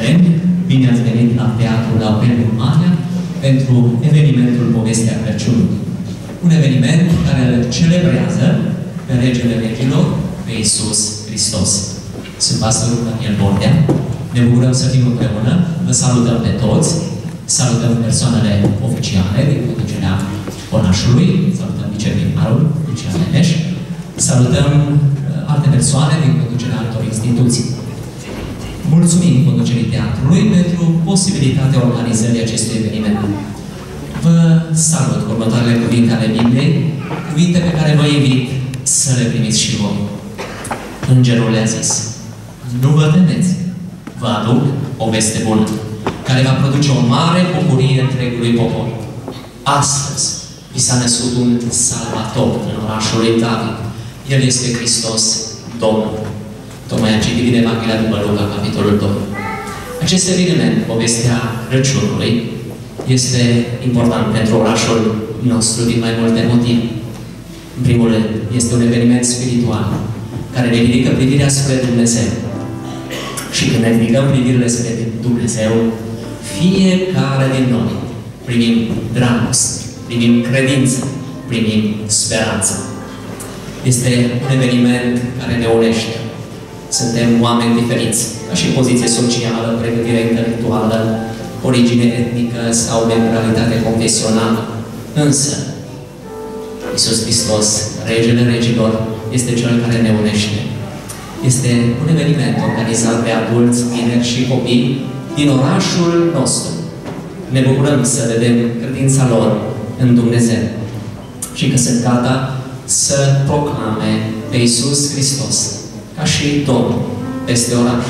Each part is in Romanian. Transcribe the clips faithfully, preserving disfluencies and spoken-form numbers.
București, bine ați venit la Teatrul Apel Marea pentru evenimentul Povestea Crăciunului. Un eveniment care îl celebrează pe Regele Regilor, pe Iisus Hristos. Sunt pastorul Daniel Bordea. Ne bucurăm să fim împreună. Vă salutăm pe toți. Salutăm persoanele oficiale din conducerea orașului. Salutăm viceprimarul Lucian Leneș. Salutăm alte persoane din conducerea altor instituții. Mulțumim conducerii teatrului pentru posibilitatea organizării acestui eveniment. Vă salut cu următoarele cuvinte ale Bibliei, cuvinte pe care vă invit să le primiți și voi. Îngerul le-a zis: nu vă temeți, vă aduc o veste bună, care va produce o mare bucurie întregului popor. Astăzi vi s-a născut un salvator în orașul lui David. El este Hristos, Domnul. Tocmai am citit din Evanghelia după Luca, capitolul doi. Acest eveniment, povestea Crăciunului, este important pentru orașul nostru din mai multe motive. În primul rând, este un eveniment spiritual, care ne ridică privirea spre Dumnezeu. Și când ne ridicăm privirile spre Dumnezeu, fiecare din noi primim dragoste, primim credință, primim speranță. Este un eveniment care ne unește. Suntem oameni diferiți, ca și poziție socială, pregătire intelectuală, origine etnică sau mentalitate confesională. Însă, Iisus Hristos, Regele Regilor, este Cel care ne unește. Este un eveniment organizat de adulți, tineri și copii din orașul nostru. Ne bucurăm să vedem credința lor în Dumnezeu și că sunt gata să proclame pe Iisus Hristos ca și Domn peste oraș.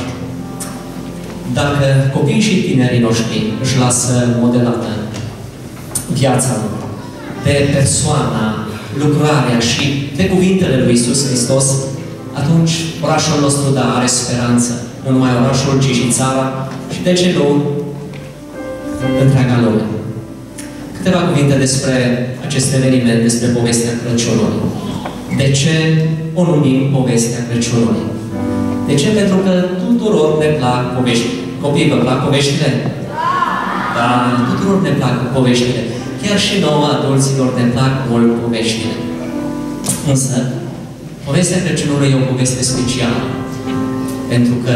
Dacă copiii și tinerii noștri își lasă modelată viața lor de persoana, lucrarea și de cuvintele lui Iisus Hristos, atunci orașul nostru, da, are speranță. Nu numai orașul, ci și țara și, de ce nu, întreaga lume. Câteva cuvinte despre acest eveniment, despre povestea Crăciunului. De ce o numim povestea Crăciunului? De ce? Pentru că tuturor ne plac povești. Copiii, vă plac poveștile? Da! Tuturor ne plac poveștile. Chiar și nouă, adulților, ne plac mult poveștile. Însă, povestea Crăciunului e o poveste specială. Pentru că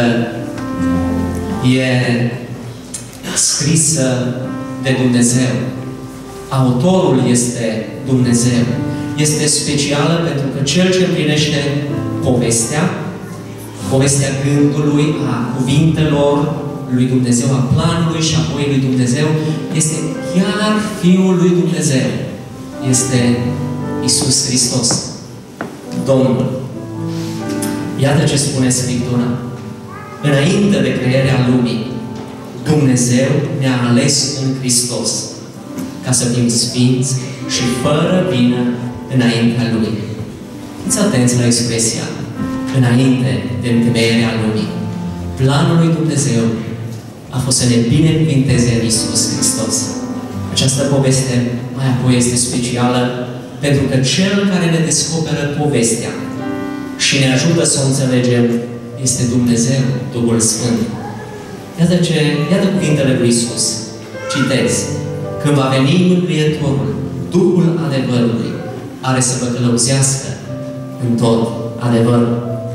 e scrisă de Dumnezeu. Autorul este Dumnezeu. Este specială pentru că Cel ce împlinește povestea, povestea gândului, a cuvintelor lui Dumnezeu, a planului și apoi lui Dumnezeu, este chiar Fiul lui Dumnezeu. Este Iisus Hristos, Domnul. Iată ce spune Scriptura. Înainte de crearea lumii, Dumnezeu ne-a ales în Hristos ca să fim sfinți și fără vină înaintea Lui. Fiți atenți la expresia înainte de întemeierea lumii. Planul lui Dumnezeu a fost să ne binecuvinteze în Iisus Hristos. Această poveste mai apoi este specială pentru că Cel care ne descoperă povestea și ne ajută să o înțelegem este Dumnezeu, Duhul Sfânt. Iată, ce, iată cuvintele lui Iisus. Citez. Când va veni Mântuitorul, Duhul adevărului, are să vă călăuzească în tot adevărul.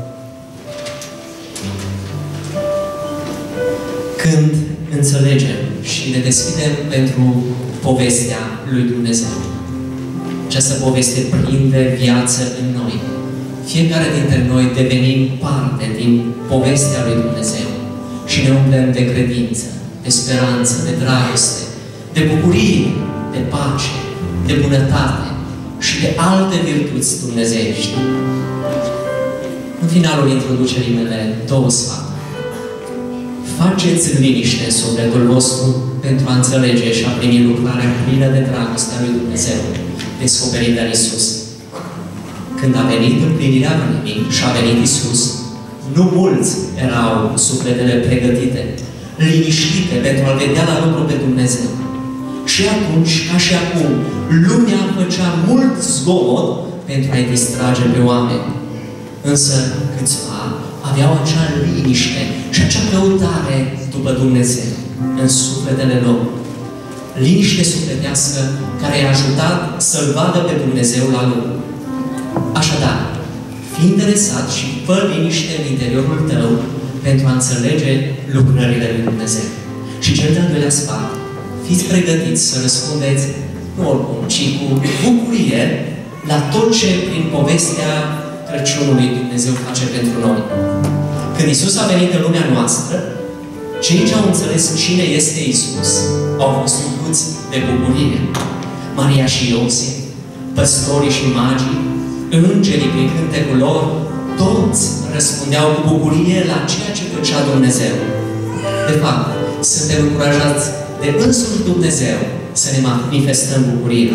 Când înțelegem și ne deschidem pentru povestea lui Dumnezeu, această poveste prinde viață în noi. Fiecare dintre noi devenim parte din povestea lui Dumnezeu și ne umplem de credință, de speranță, de dragoste, de bucurie, de pace, de bunătate și de alte virtuți dumnezeiești. În finalul introducerii mele, două sfaturi. Faceți liniște în sufletul vostru pentru a înțelege și a primi lucrarea plină de dragoste a lui Dumnezeu, descoperită în Iisus. Când a venit împlinirea vremii și a venit Iisus, nu mulți erau sufletele pregătite, liniștite pentru a vedea la lucru pe Dumnezeu. Și atunci, ca și acum, lumea făcea mult zgomot pentru a-i distrage pe oameni. Însă câțiva aveau acea liniște și acea căutare după Dumnezeu în sufletele lor. Liniște sufletească care i-a ajutat să-L vadă pe Dumnezeu la lor. Așadar, fii interesat și fă liniște în interiorul tău pentru a înțelege lucrările lui Dumnezeu. Și cel de-al doilea sfat, fiți pregătiți să răspundeți, nu oricum, ci cu bucurie la tot ce prin povestea Crăciunului Dumnezeu face pentru noi. Când Iisus a venit în lumea noastră, cei ce au înțeles cine este Iisus au fost umpluți de bucurie. Maria și Iosif, păstorii și magii, îngerii prin cântecul lor, toți răspundeau cu bucurie la ceea ce făcea Dumnezeu. De fapt, suntem încurajați de însuși Dumnezeu să ne manifestăm bucuria.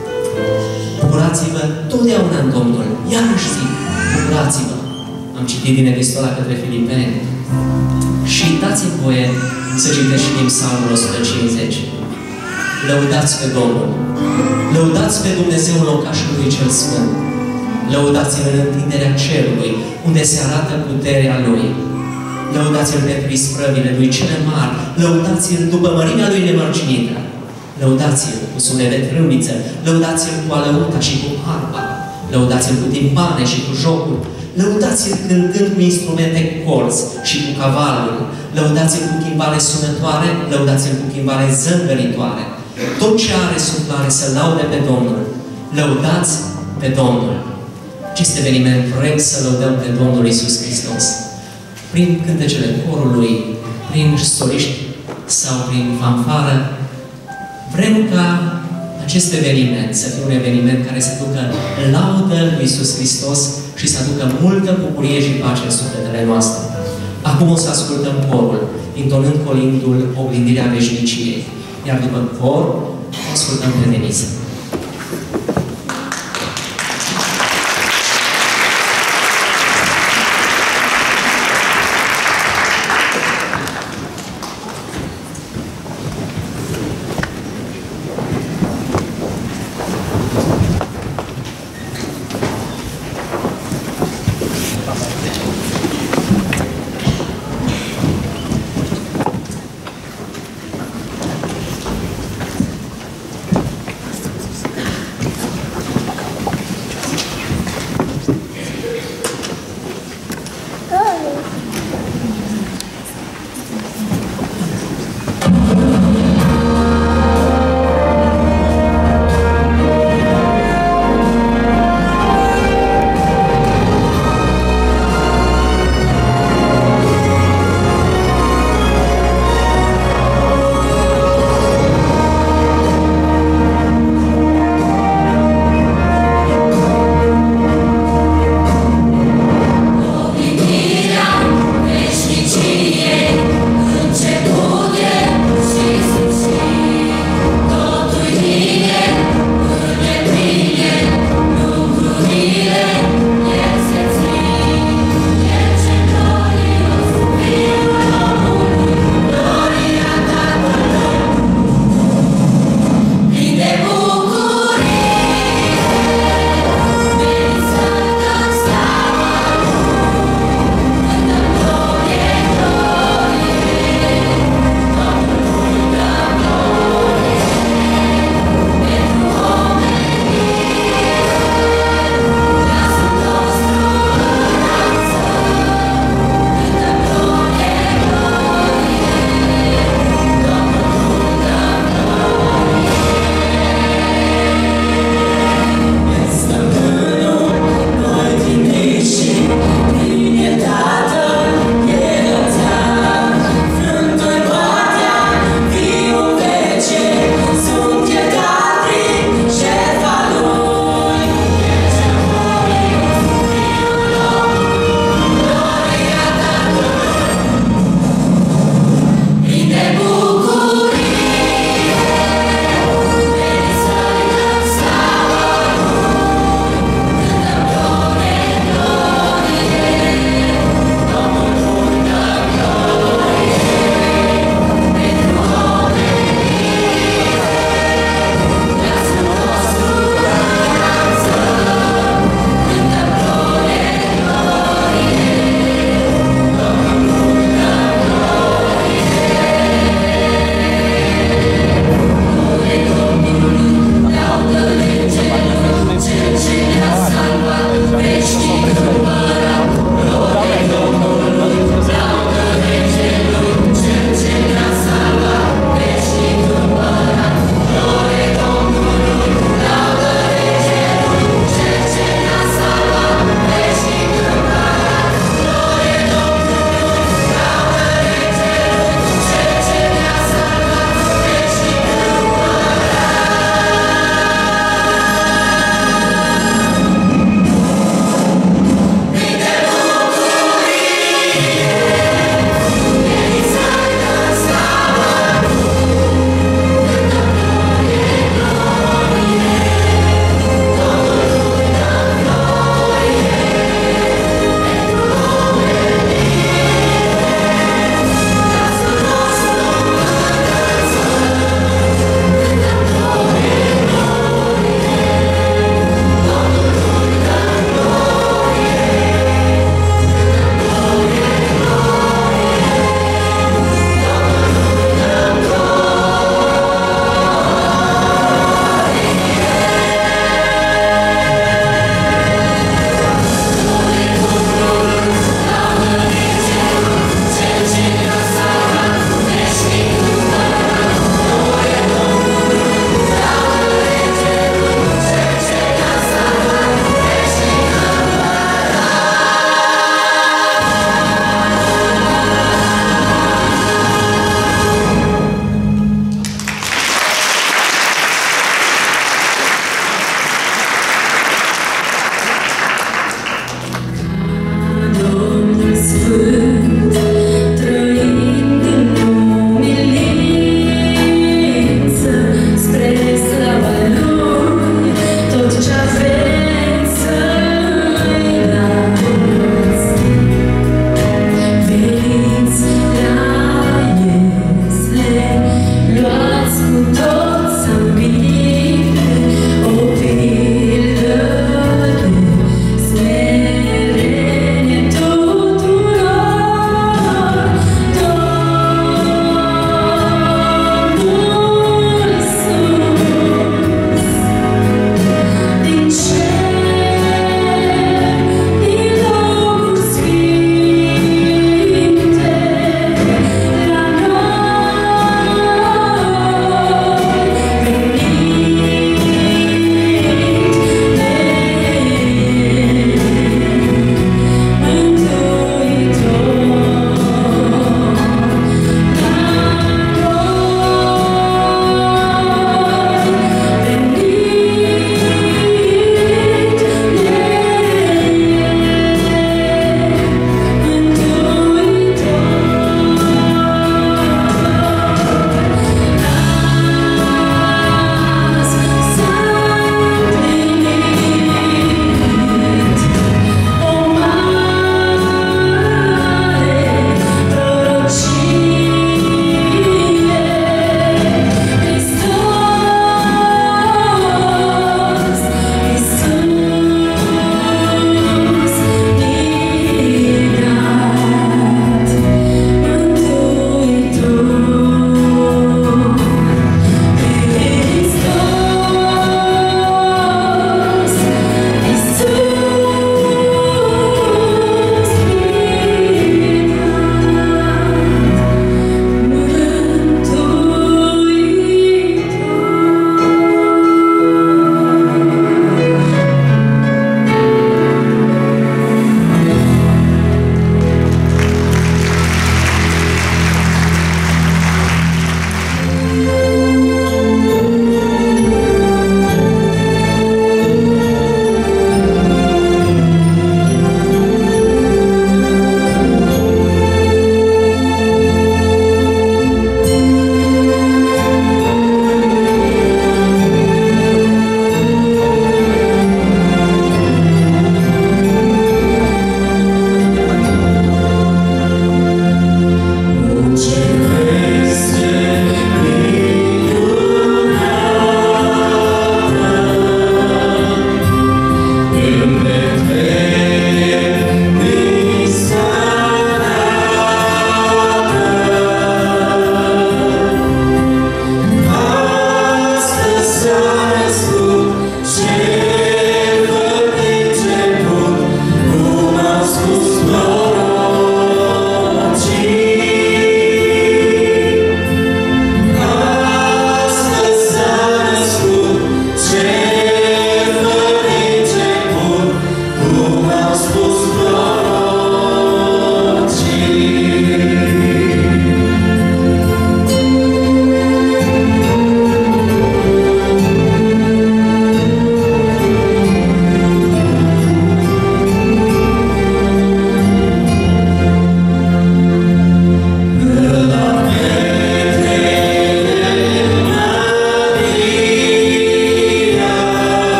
Bucurați-vă totdeauna în Domnul. Iarăși zic, bucurați-vă. Am citit din Epistola către Filipeni. Și dați-mi voie să citesc și din Psalmul o sută cincizeci. Lăudați pe Domnul. Lăudați pe Dumnezeu locașului cel Sfânt. Lăudați-l în întinderea cerului, unde se arată puterea Lui. Lăudați-l pentru isprăvile Lui cele mari. Lăudați-l după mărimea Lui nemărginită. Lăudați-l cu sunet de trâmbiță. Lăudați-l cu alăuta și cu harpa. Lăudați-l cu timpane și cu jocuri. Lăudați-l cântând cu instrumente corzi și cu cavalul. Lăudați-l cu chimbale sunătoare. Lăudați-l cu chimbale zâmbăritoare. Tot ce are suflare să laude pe Domnul. Lăudați pe Domnul. Acest eveniment vrem să lăudăm pe Domnul Iisus Hristos. Prin cântecele corului, prin soliști sau prin fanfară, vrem ca acest eveniment să fie un eveniment care să ducă laudă lui Iisus Hristos și să aducă multă bucurie și pace în sufletele noastre. Acum o să ascultăm corul, intonând colindul Oglindirea Veșniciei. Iar după cor, o ascultăm pe Denisa.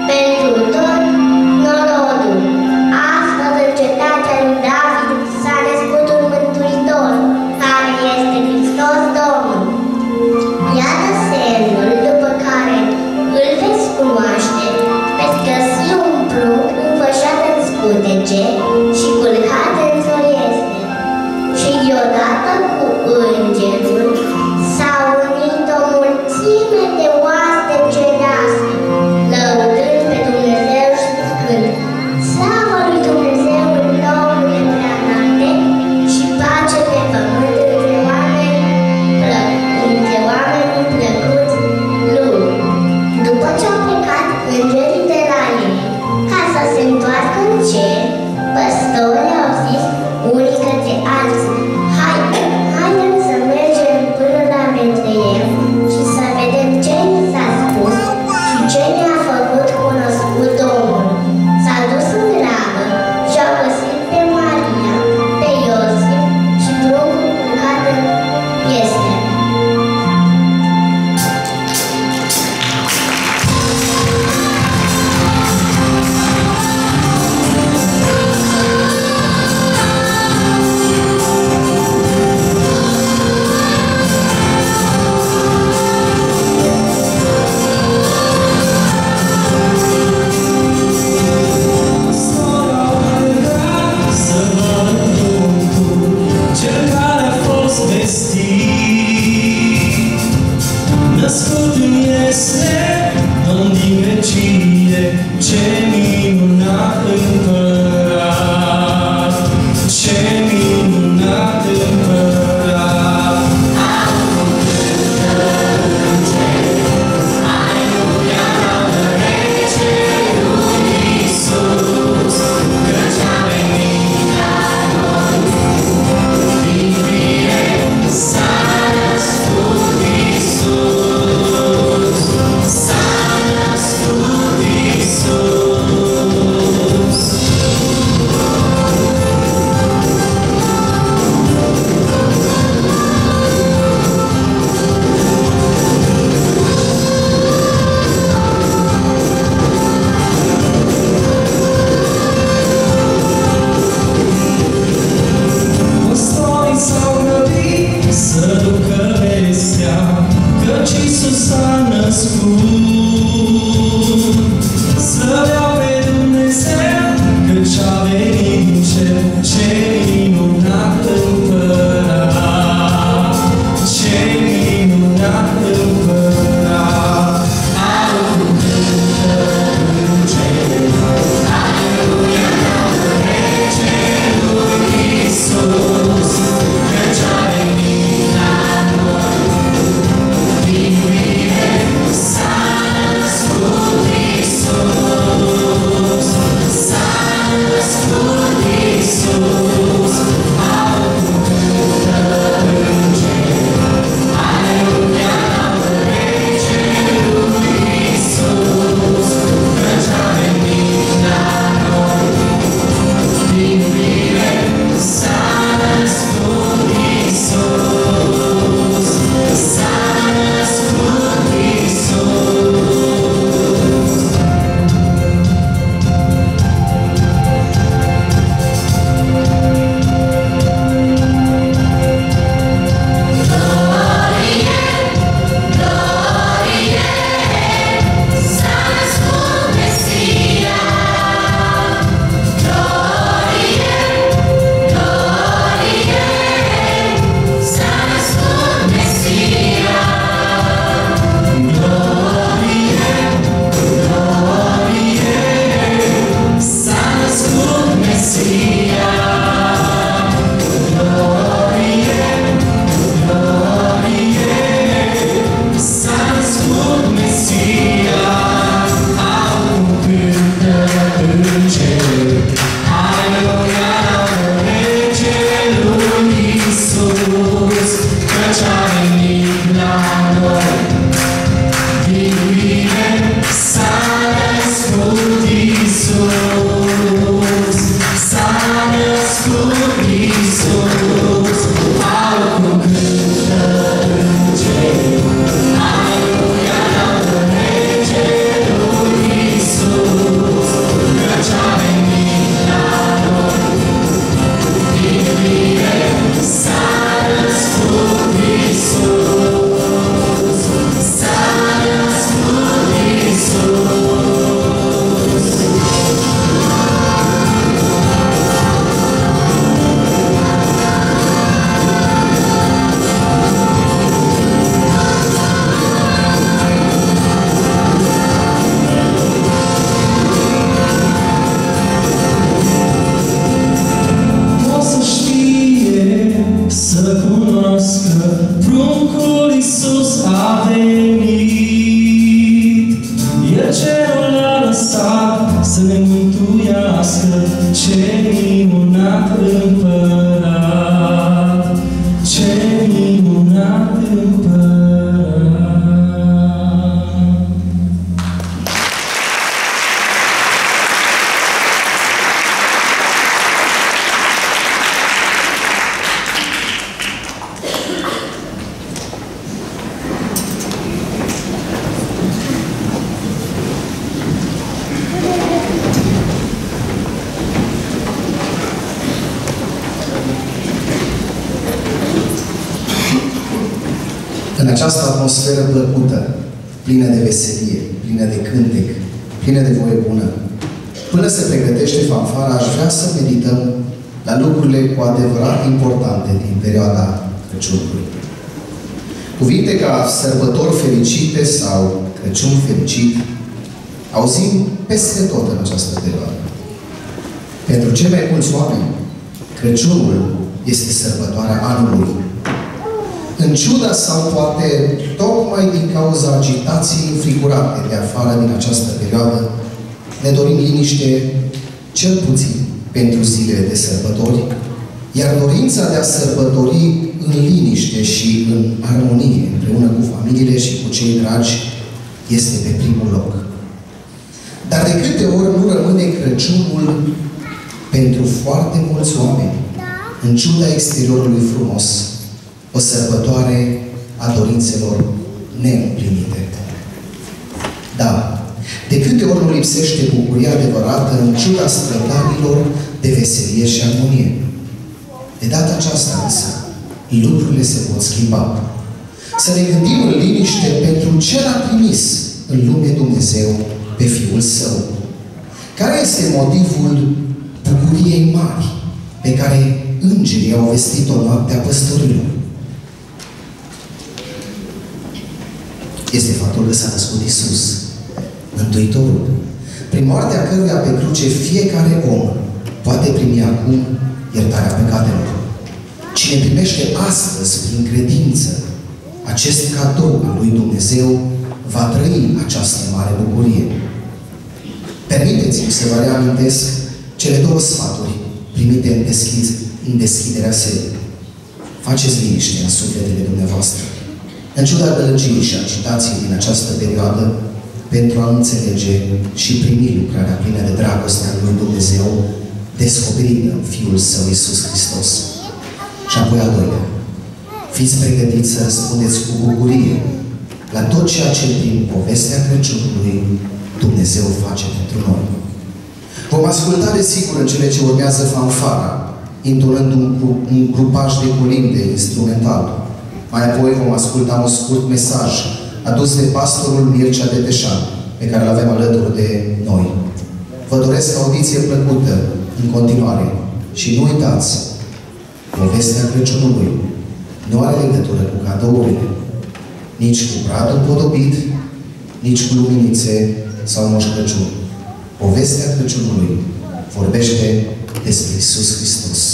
pentru tot norodul. Astăzi în cetatea lui David s-a născut un mântuitor, care este Hristos Domnul. Iată semnul după care îl veți cunoaște, veți găsi un prunc înfășat în scutece și culcat în zorieste. Și deodată cu îngerul s-au unit o mulțime de oaspeți cerească, lăudând pe Dumnezeu și zicând: Slavă lui Dumnezeu în locurile preînalte și pace pe pământ între oameni, între oamenii plăcuți lui. După ce au plecat îngerii de la ei, ca să se întoarcă în cer, păstorii au zis unii către alții: Hai, haideți să mergem până la Betleem și să vedem ce ni s-a spus și ce ne-a făcut cunoscut Domnul. S-a dus în grabă și au găsit pe Maria, pe Iosif și pruncul culcat în iesle. Născut în iesle, Domn din vecie, ce minunat împărat, ce minunat împărat. Iisus, căci a venit la noi, din fire s-a născut Iisus, s-a născut Iisus. Păstorii s-au grăbit să ducă vestea, căci Iisus s-a născut. Slăvea să ne mântuiască, ce minunat împărat, ce minunat împărat. În această atmosferă plăcută, plină de veselie, plină de cântec, plină de voie bună, până se pregătește fanfara, aș vrea să medităm la lucrurile cu adevărat importante din perioada Crăciunului. Cuvinte ca sărbători fericite sau Crăciun fericit auzim peste tot în această perioadă. Pentru cei mai mulți oameni, Crăciunul este sărbătoarea anului. În ciuda sau poate tocmai din cauza agitației înfrigurate de afară din această perioadă, ne dorim liniște cel puțin pentru zilele de sărbători, iar dorința de a sărbători în liniște și în armonie împreună cu familiile și cu cei dragi este pe primul loc. Dar de câte ori nu rămâne Crăciunul pentru foarte mulți oameni, în ciuda exteriorului frumos, o sărbătoare a dorințelor neîmplinite. Da, de câte ori nu lipsește bucuria adevărată în ciuda strădanilor de veselie și armonie. De data aceasta însă, lucrurile se pot schimba. Să ne gândim în liniște pentru ce l-a trimis în lume Dumnezeu pe Fiul Său. Care este motivul bucuriei mari pe care îngerii au vestit-o noaptea păstorilor? Este faptul că s-a născut Iisus, Mântuitorul, prin moartea căruia pe cruce fiecare om poate primi acum iertarea păcatelor. Cine primește astăzi, prin credință, acest cadou al lui Dumnezeu, va trăi această mare bucurie. Permiteți-mi să vă reamintesc cele două sfaturi primite în, deschid, în deschiderea serii. Faceți liniște în sufletele dumneavoastră, în ciuda gălăgiei și agitației din această perioadă, pentru a înțelege și primi lucrarea plină de dragoste a lui Dumnezeu, descoperită în Fiul Său, Iisus Hristos. Și apoi al doilea, fiți pregătiți să răspundeți cu bucurie la tot ceea ce prin povestea Crăciunului Dumnezeu face pentru noi. Vom asculta desigur în cele ce urmează fanfara, intonând un, un grupaj de colinde instrumental. Mai apoi vom asculta un scurt mesaj adus de pastorul Mircea Deteșan, pe care îl avem alături de noi. Vă doresc audiție plăcută în continuare și nu uitați, povestea Crăciunului nu are legătură cu cadourile, nici cu bradul podobit, nici cu luminițe sau Moș Crăciun. Povestea Crăciunului vorbește despre Iisus Hristos.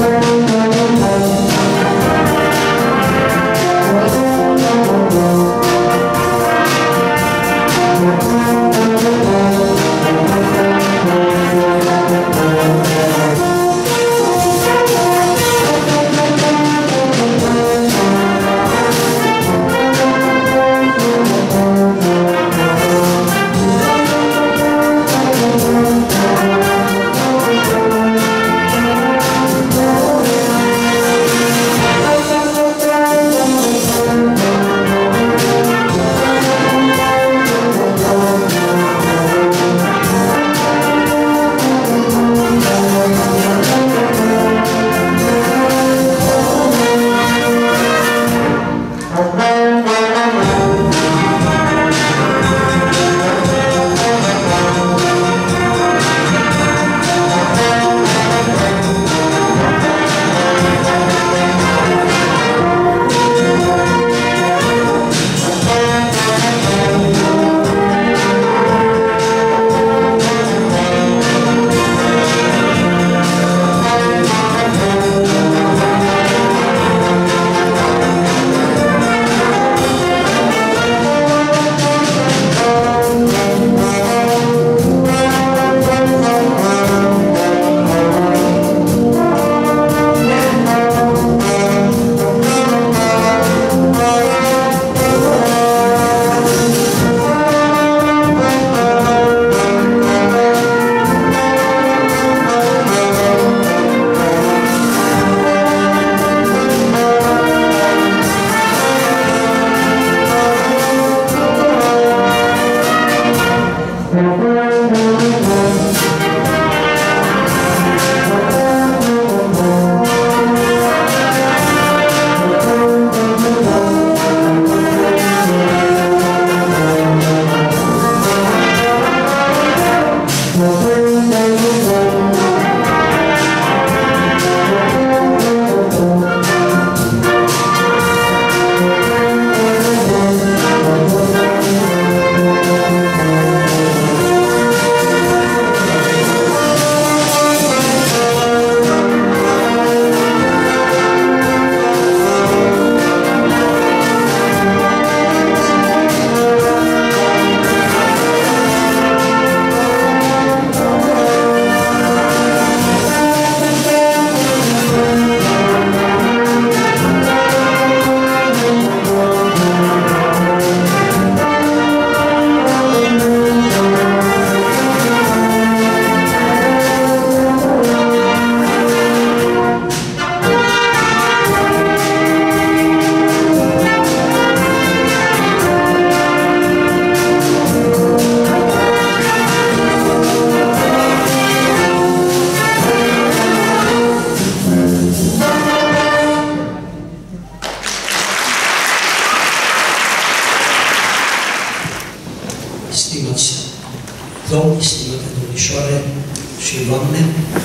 domni, stimate domnișoare și doamne,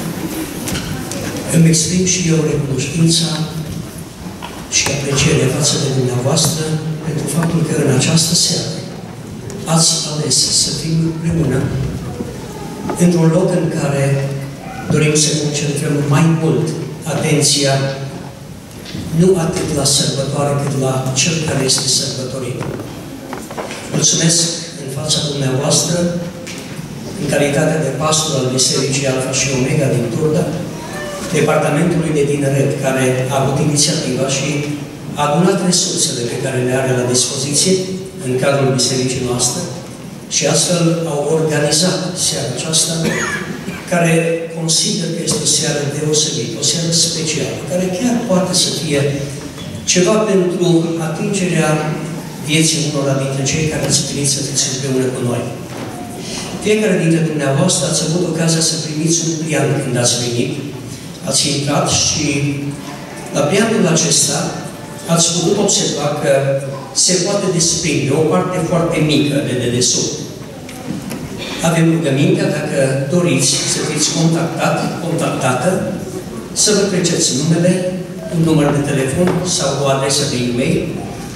îmi exprim și eu recunoștința și aprecierea față de dumneavoastră pentru faptul că în această seară ați ales să fim împreună într-un loc în care dorim să concentrăm mai mult atenția nu atât la sărbătoare, cât la cel care este sărbătorit. Mulțumesc în fața dumneavoastră, în calitate de pastor al Bisericii Alfa și Omega din Turda, Departamentului de Tineret, care a avut inițiativa și a adunat resursele pe care le are la dispoziție în cadrul bisericii noastre și astfel au organizat seara aceasta, care consider că este o seară deosebită, o seară specială, care chiar poate să fie ceva pentru atingerea vieții unora dintre cei care ați venit să fiți împreună cu noi. Fiecare dintre dumneavoastră ați avut ocazia să primiți un pliant când ați venit, ați intrat și la pliantul acesta ați putut observa că se poate desprinde o parte foarte mică de dedesubt. Avem rugămintea, dacă doriți să fiți contactat, contactată, să vă treceți numele, un număr de telefon sau o adresă de e-mail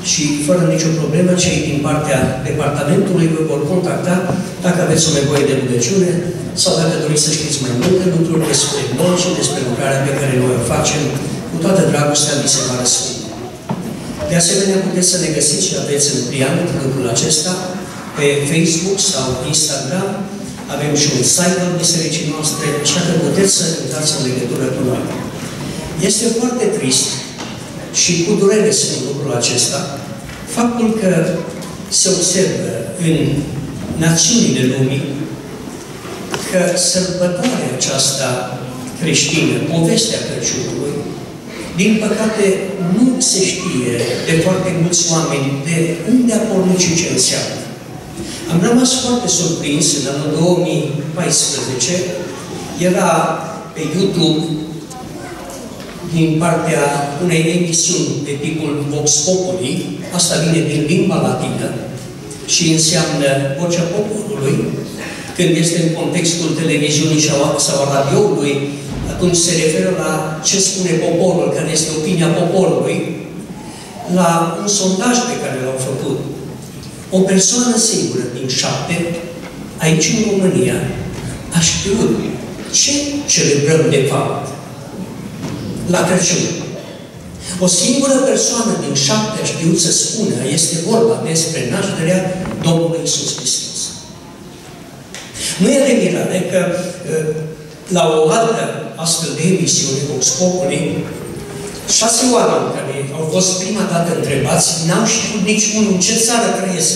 și fără nicio problemă, cei din partea departamentului vă vor contacta dacă aveți o nevoie de rugăciune sau dacă doriți să știți mai multe lucruri despre noi și despre lucrarea pe care noi o facem, cu toată dragostea vi se va răspunde. De asemenea, puteți să ne găsiți și aveți în pliant lucrul acesta pe Facebook sau Instagram. Avem și un site al bisericii noastre, așa că puteți să intrați în legătură cu noi. Este foarte trist și cu durere spun lucrul acesta, faptul că se observă în națiunile lumii că sărbătoarea aceasta creștină, povestea Crăciunului, din păcate nu se știe de foarte mulți oameni de unde a pornit și ce înseamnă. Am rămas foarte surprins în anul două mii paisprezece, era pe YouTube din partea unei emisiuni de tipul Vox Populi, asta vine din limba latină și înseamnă vocea poporului. Când este în contextul televiziunii sau a radioului, atunci se referă la ce spune poporul, care este opinia poporului, la un sondaj pe care l-au făcut. O persoană singură din șapte, aici în România, a știut ce celebrăm de fapt la Crăciun. O singură persoană din șapte a știut să spună, este vorba despre nașterea Domnului Iisus Hristos. Nu e de mirare că la o altă astfel de emisiune, Vox Populi, șase oameni care au fost prima dată întrebați, n-au știut niciunul în ce țară trăiesc.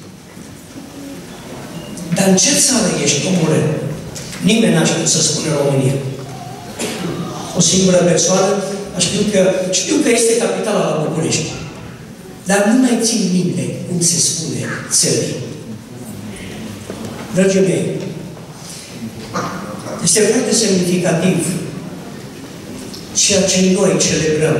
Dar în ce țară ești, omule? Nimeni n-a știut să spună România. O singură persoană a știut că, știu că este capitala la București. Dar nu mai țin minte cum se spune țării. Dragii mei, este foarte semnificativ ceea ce noi celebrăm.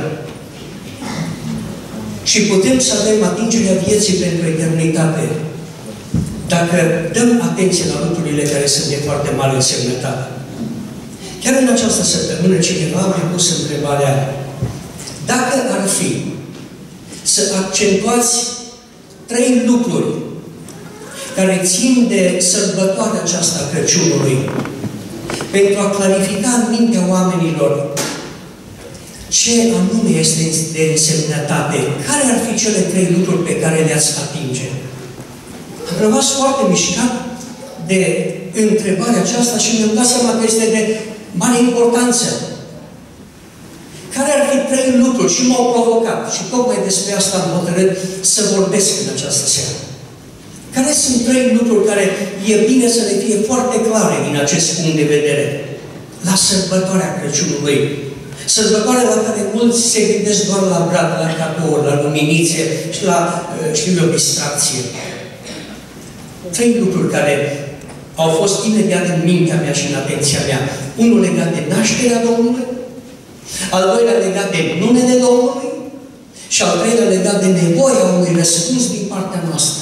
Și putem să avem atingerea vieții pentru eternitate dacă dăm atenție la lucrurile care sunt de foarte mare însemnătate. Chiar în această săptămână cineva mi-a pus întrebarea, dacă ar fi să accentuați trei lucruri care țin de sărbătoarea aceasta a Crăciunului, pentru a clarifica în mintea oamenilor ce anume este de însemnătate, care ar fi cele trei lucruri pe care le-ați atinge? Am rămas foarte mișcat de întrebarea aceasta și mi-am dat seama că este de mare importanță. Care ar fi trei lucruri? Și m-au provocat. Și tocmai despre asta am hotărât să vorbesc în această seară. Care sunt trei lucruri care e bine să le fie foarte clare din acest punct de vedere? La sărbătoarea Crăciunului. Sărbătoarea la care mulți se gândesc doar la brad, la cadouri, la luminițe și la, știu eu, distracție. Trei lucruri care au fost imediat în mintea mea și în atenția mea. Unul legat de nașterea Domnului, al doilea legat de numele Domnului și al treilea legat de nevoia unui răspuns din partea noastră.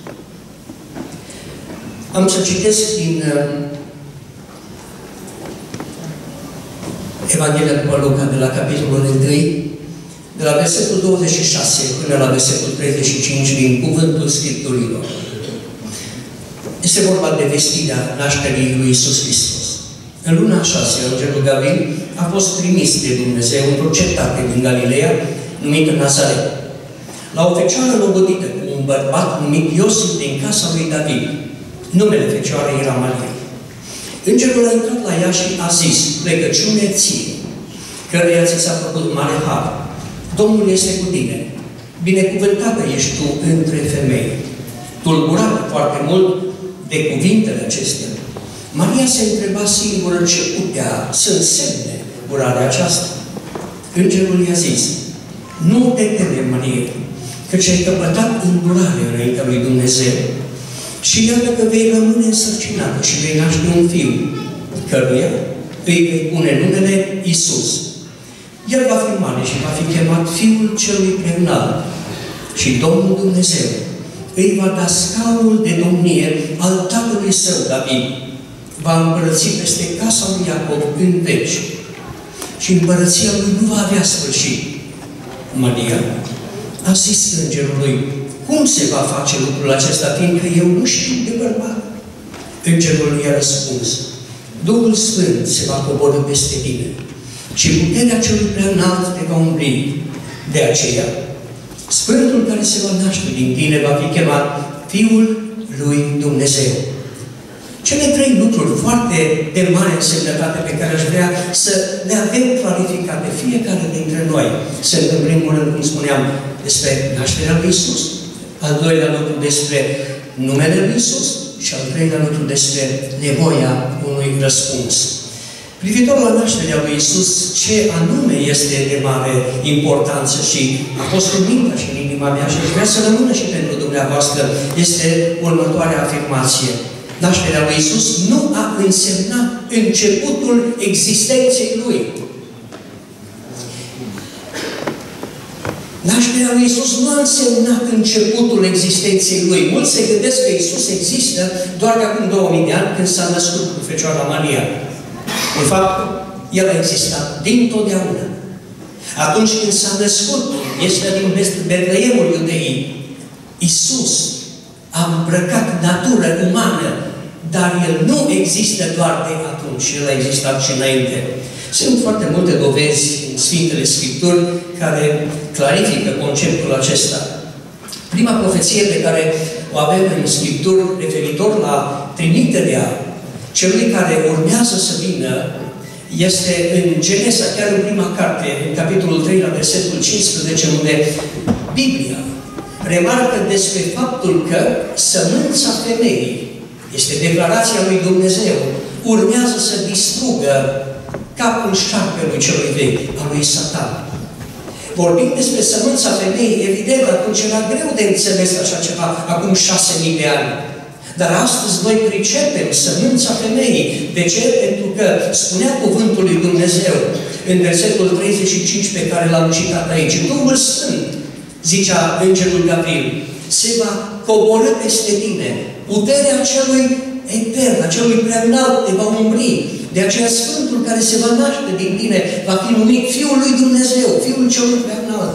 Am să citesc din uh, Evanghelia după Luca, de la capitolul unu, de la versetul douăzeci și șase până la versetul treizeci și cinci din Cuvântul Scripturilor. Este vorba de vestirea nașterii lui Iisus Hristos. În luna a șasea, îngerul Gabriel a fost trimis de Dumnezeu într-o cetate din Galileea, numită Nazaret, la o fecioară logodită cu un bărbat numit Iosif din casa lui David. Numele fecioarei era Maria. Îngerul a intrat la ea și a zis, plecăciune ție, căreia ți s-a făcut mare har. Domnul este cu tine. Binecuvântată ești tu între femei. Tulburată foarte mult de cuvintele acestea, Maria se întreba singură ce putea să însemne urarea aceasta. Îngerul i-a zis, nu te teme, Maria, căci ai căpătat îndurare înaintea lui Dumnezeu și iată că vei rămâne însărcinată și vei naște un fiu, căruia îi vei pune numele Iisus. El va fi mare și va fi chemat Fiul Celui Preînalt și Domnul Dumnezeu îi va da scaunul de domnie al tatălui său, David. Va împărăți peste casa lui Iacob în veci și împărăția lui nu va avea sfârșit. Maria a zis îngerului, cum se va face lucrul acesta, fiindcă eu nu știu de bărbat? Îngerul i-a răspuns, Duhul Sfânt se va coborî peste tine și puterea celui prea înalt te va umbri. De aceea, Sfântul care se va naște din tine va fi chemat Fiul lui Dumnezeu. Cele trei lucruri foarte de mare însemnătate pe care aș vrea să le avem clarificate fiecare dintre noi. Sunt în primul rând, cum spuneam, despre nașterea lui Iisus, al doilea lucru despre numele lui Iisus și al treilea lucru despre nevoia unui răspuns. Privitor la nașterea lui Iisus, ce anume este de mare importanță și a fost în mintea și în inima mea și vrea să rămână și pentru dumneavoastră, este următoarea afirmație. Nașterea lui Iisus nu a însemnat începutul existenței Lui. Nașterea lui Iisus nu a însemnat începutul existenței Lui. Mulți se gândesc că Iisus există doar de acum două mii de ani, când s-a născut cu Fecioara Maria. În fapt, El a existat dintotdeauna. Atunci când s-a născut, este din Betleemul Iudeii, Iisus a îmbrăcat natură umană, dar El nu există doar de atunci, El a existat și înainte. Sunt foarte multe dovezi în Sfintele Scripturi care clarifică conceptul acesta. Prima profeție pe care o avem în Scripturi referitor la trimiterea celui care urmează să vină este în Genesa, chiar în prima carte, în capitolul trei, la versetul cincisprezece, unde Biblia remarcă despre faptul că sămânța femeii, este declarația lui Dumnezeu, urmează să distrugă capul șarpelui celui vechi, al lui Satan. Vorbind despre sămânța femeii, evident, atunci era greu de înțeles așa ceva, acum șase mii de ani. Dar astăzi noi pricepem sămânța femeii. De ce? Pentru că spunea cuvântul lui Dumnezeu în versetul treizeci și cinci pe care l-am citat aici. Duhul Sfânt, zicea îngerul Gabriel, se va coborî peste tine. Puterea celui etern, a celui preanalt te va umbri. De aceea Sfântul care se va naște din tine va fi numit Fiul lui Dumnezeu, Fiul celui preanalt.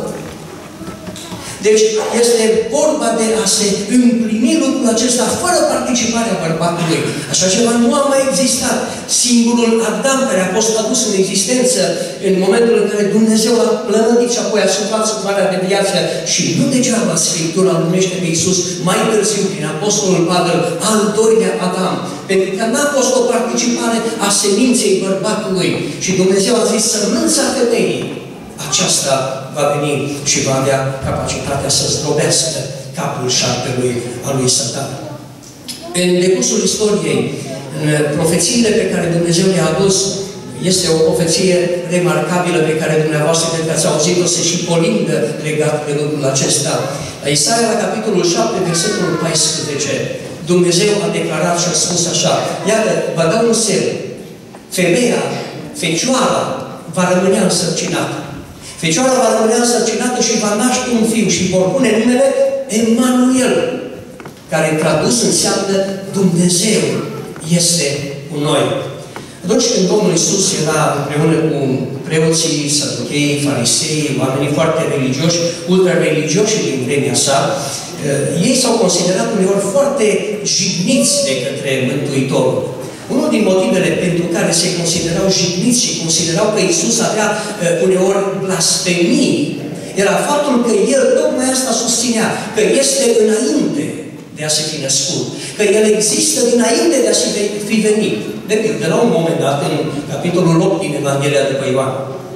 Deci este vorba de a se împlini lucrul acesta fără participarea bărbatului. Așa ceva nu a mai existat. Singurul Adam care a fost adus în existență în momentul în care Dumnezeu l-a plămădit și apoi a suflat suflarea de viață. Și nu degeaba Scriptura numește pe Iisus mai târziu prin Apostolul Pavel al doilea Adam. Pentru că n-a fost o participare a seminței bărbatului. Și Dumnezeu a zis sămânța femeii. Aceasta va veni și va avea capacitatea să zdrobească capul șarpelui al lui Satan. În decursul istoriei, în profețiile pe care Dumnezeu le-a adus, este o profeție remarcabilă pe care dumneavoastră cred că ați auzit-o, se și colindă legat de lucrul acesta. La Isaia, la capitolul șapte, versetul paisprezece, Dumnezeu a declarat și a spus așa, iată, vă dau un semn, femeia, fecioara, va rămâne însărcinată. Fecioara va rămâne însărcinată și va naște un fiu și vor pune numele Emanuel, care tradus înseamnă Dumnezeu este cu noi. Atunci când Domnul Iisus era împreună cu preoții, saducheii, farisei, oamenii foarte religioși, ultra-religioși din vremea sa, ei s-au considerat uneori foarte jigniți de către Mântuitorul. Unul din motivele pentru care se considerau jigniți și considerau că Iisus avea uneori blasfemii, era faptul că El tocmai asta susținea, că este înainte de a se fi născut, că El există dinainte de a se fi venit. De pildă, la un moment dat, în capitolul opt din Evanghelia după Ioan,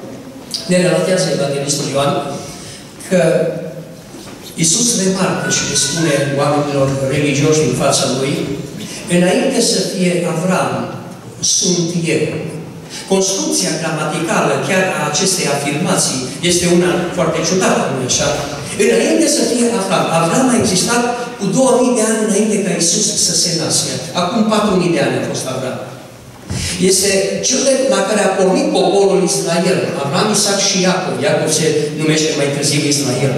ne relatează Evanghelistul Ioan că Iisus remarcă și le spune oamenilor religioși din fața Lui, înainte să fie Avram, sunt eu. Construcția gramaticală chiar a acestei afirmații este una foarte ciudată, nu așa? Înainte să fie Avram. Avram a existat cu două mii de ani înainte ca Iisus să se nască. Acum patru mii de ani a fost Avram. Este cel la care a pornit poporul Israel. Avram, Isaac și Iacov. Iacov se numește mai târziu Israel.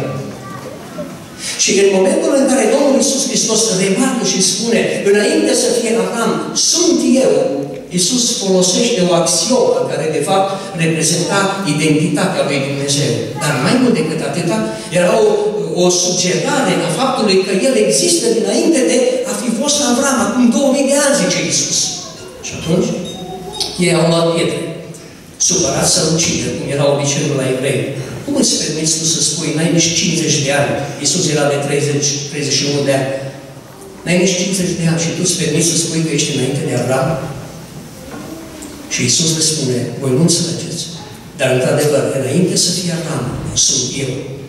Și în momentul în care Domnul Iisus Hristos remarcă și spune, înainte să fie Avram, sunt eu, Iisus folosește o axiomă care, de fapt, reprezenta identitatea lui Dumnezeu. Dar mai mult decât atâta, era o, o sugerare a faptului că El există dinainte de a fi fost Avram, acum două mii de ani, zice Iisus. Și atunci, ei au luat pietre, supărați să-L ucidă, cum era obiceiul la evrei. Cum îți permiți tu să spui, n-ai nici cincizeci de ani, Iisus era de treizeci, treizeci și unu de ani, n-ai nici cincizeci de ani și tu îți permiți să spui că ești înainte de Avram? Și Iisus le spune, voi nu înțelegeți, dar într-adevăr, înainte să fie Avram, sunt eu.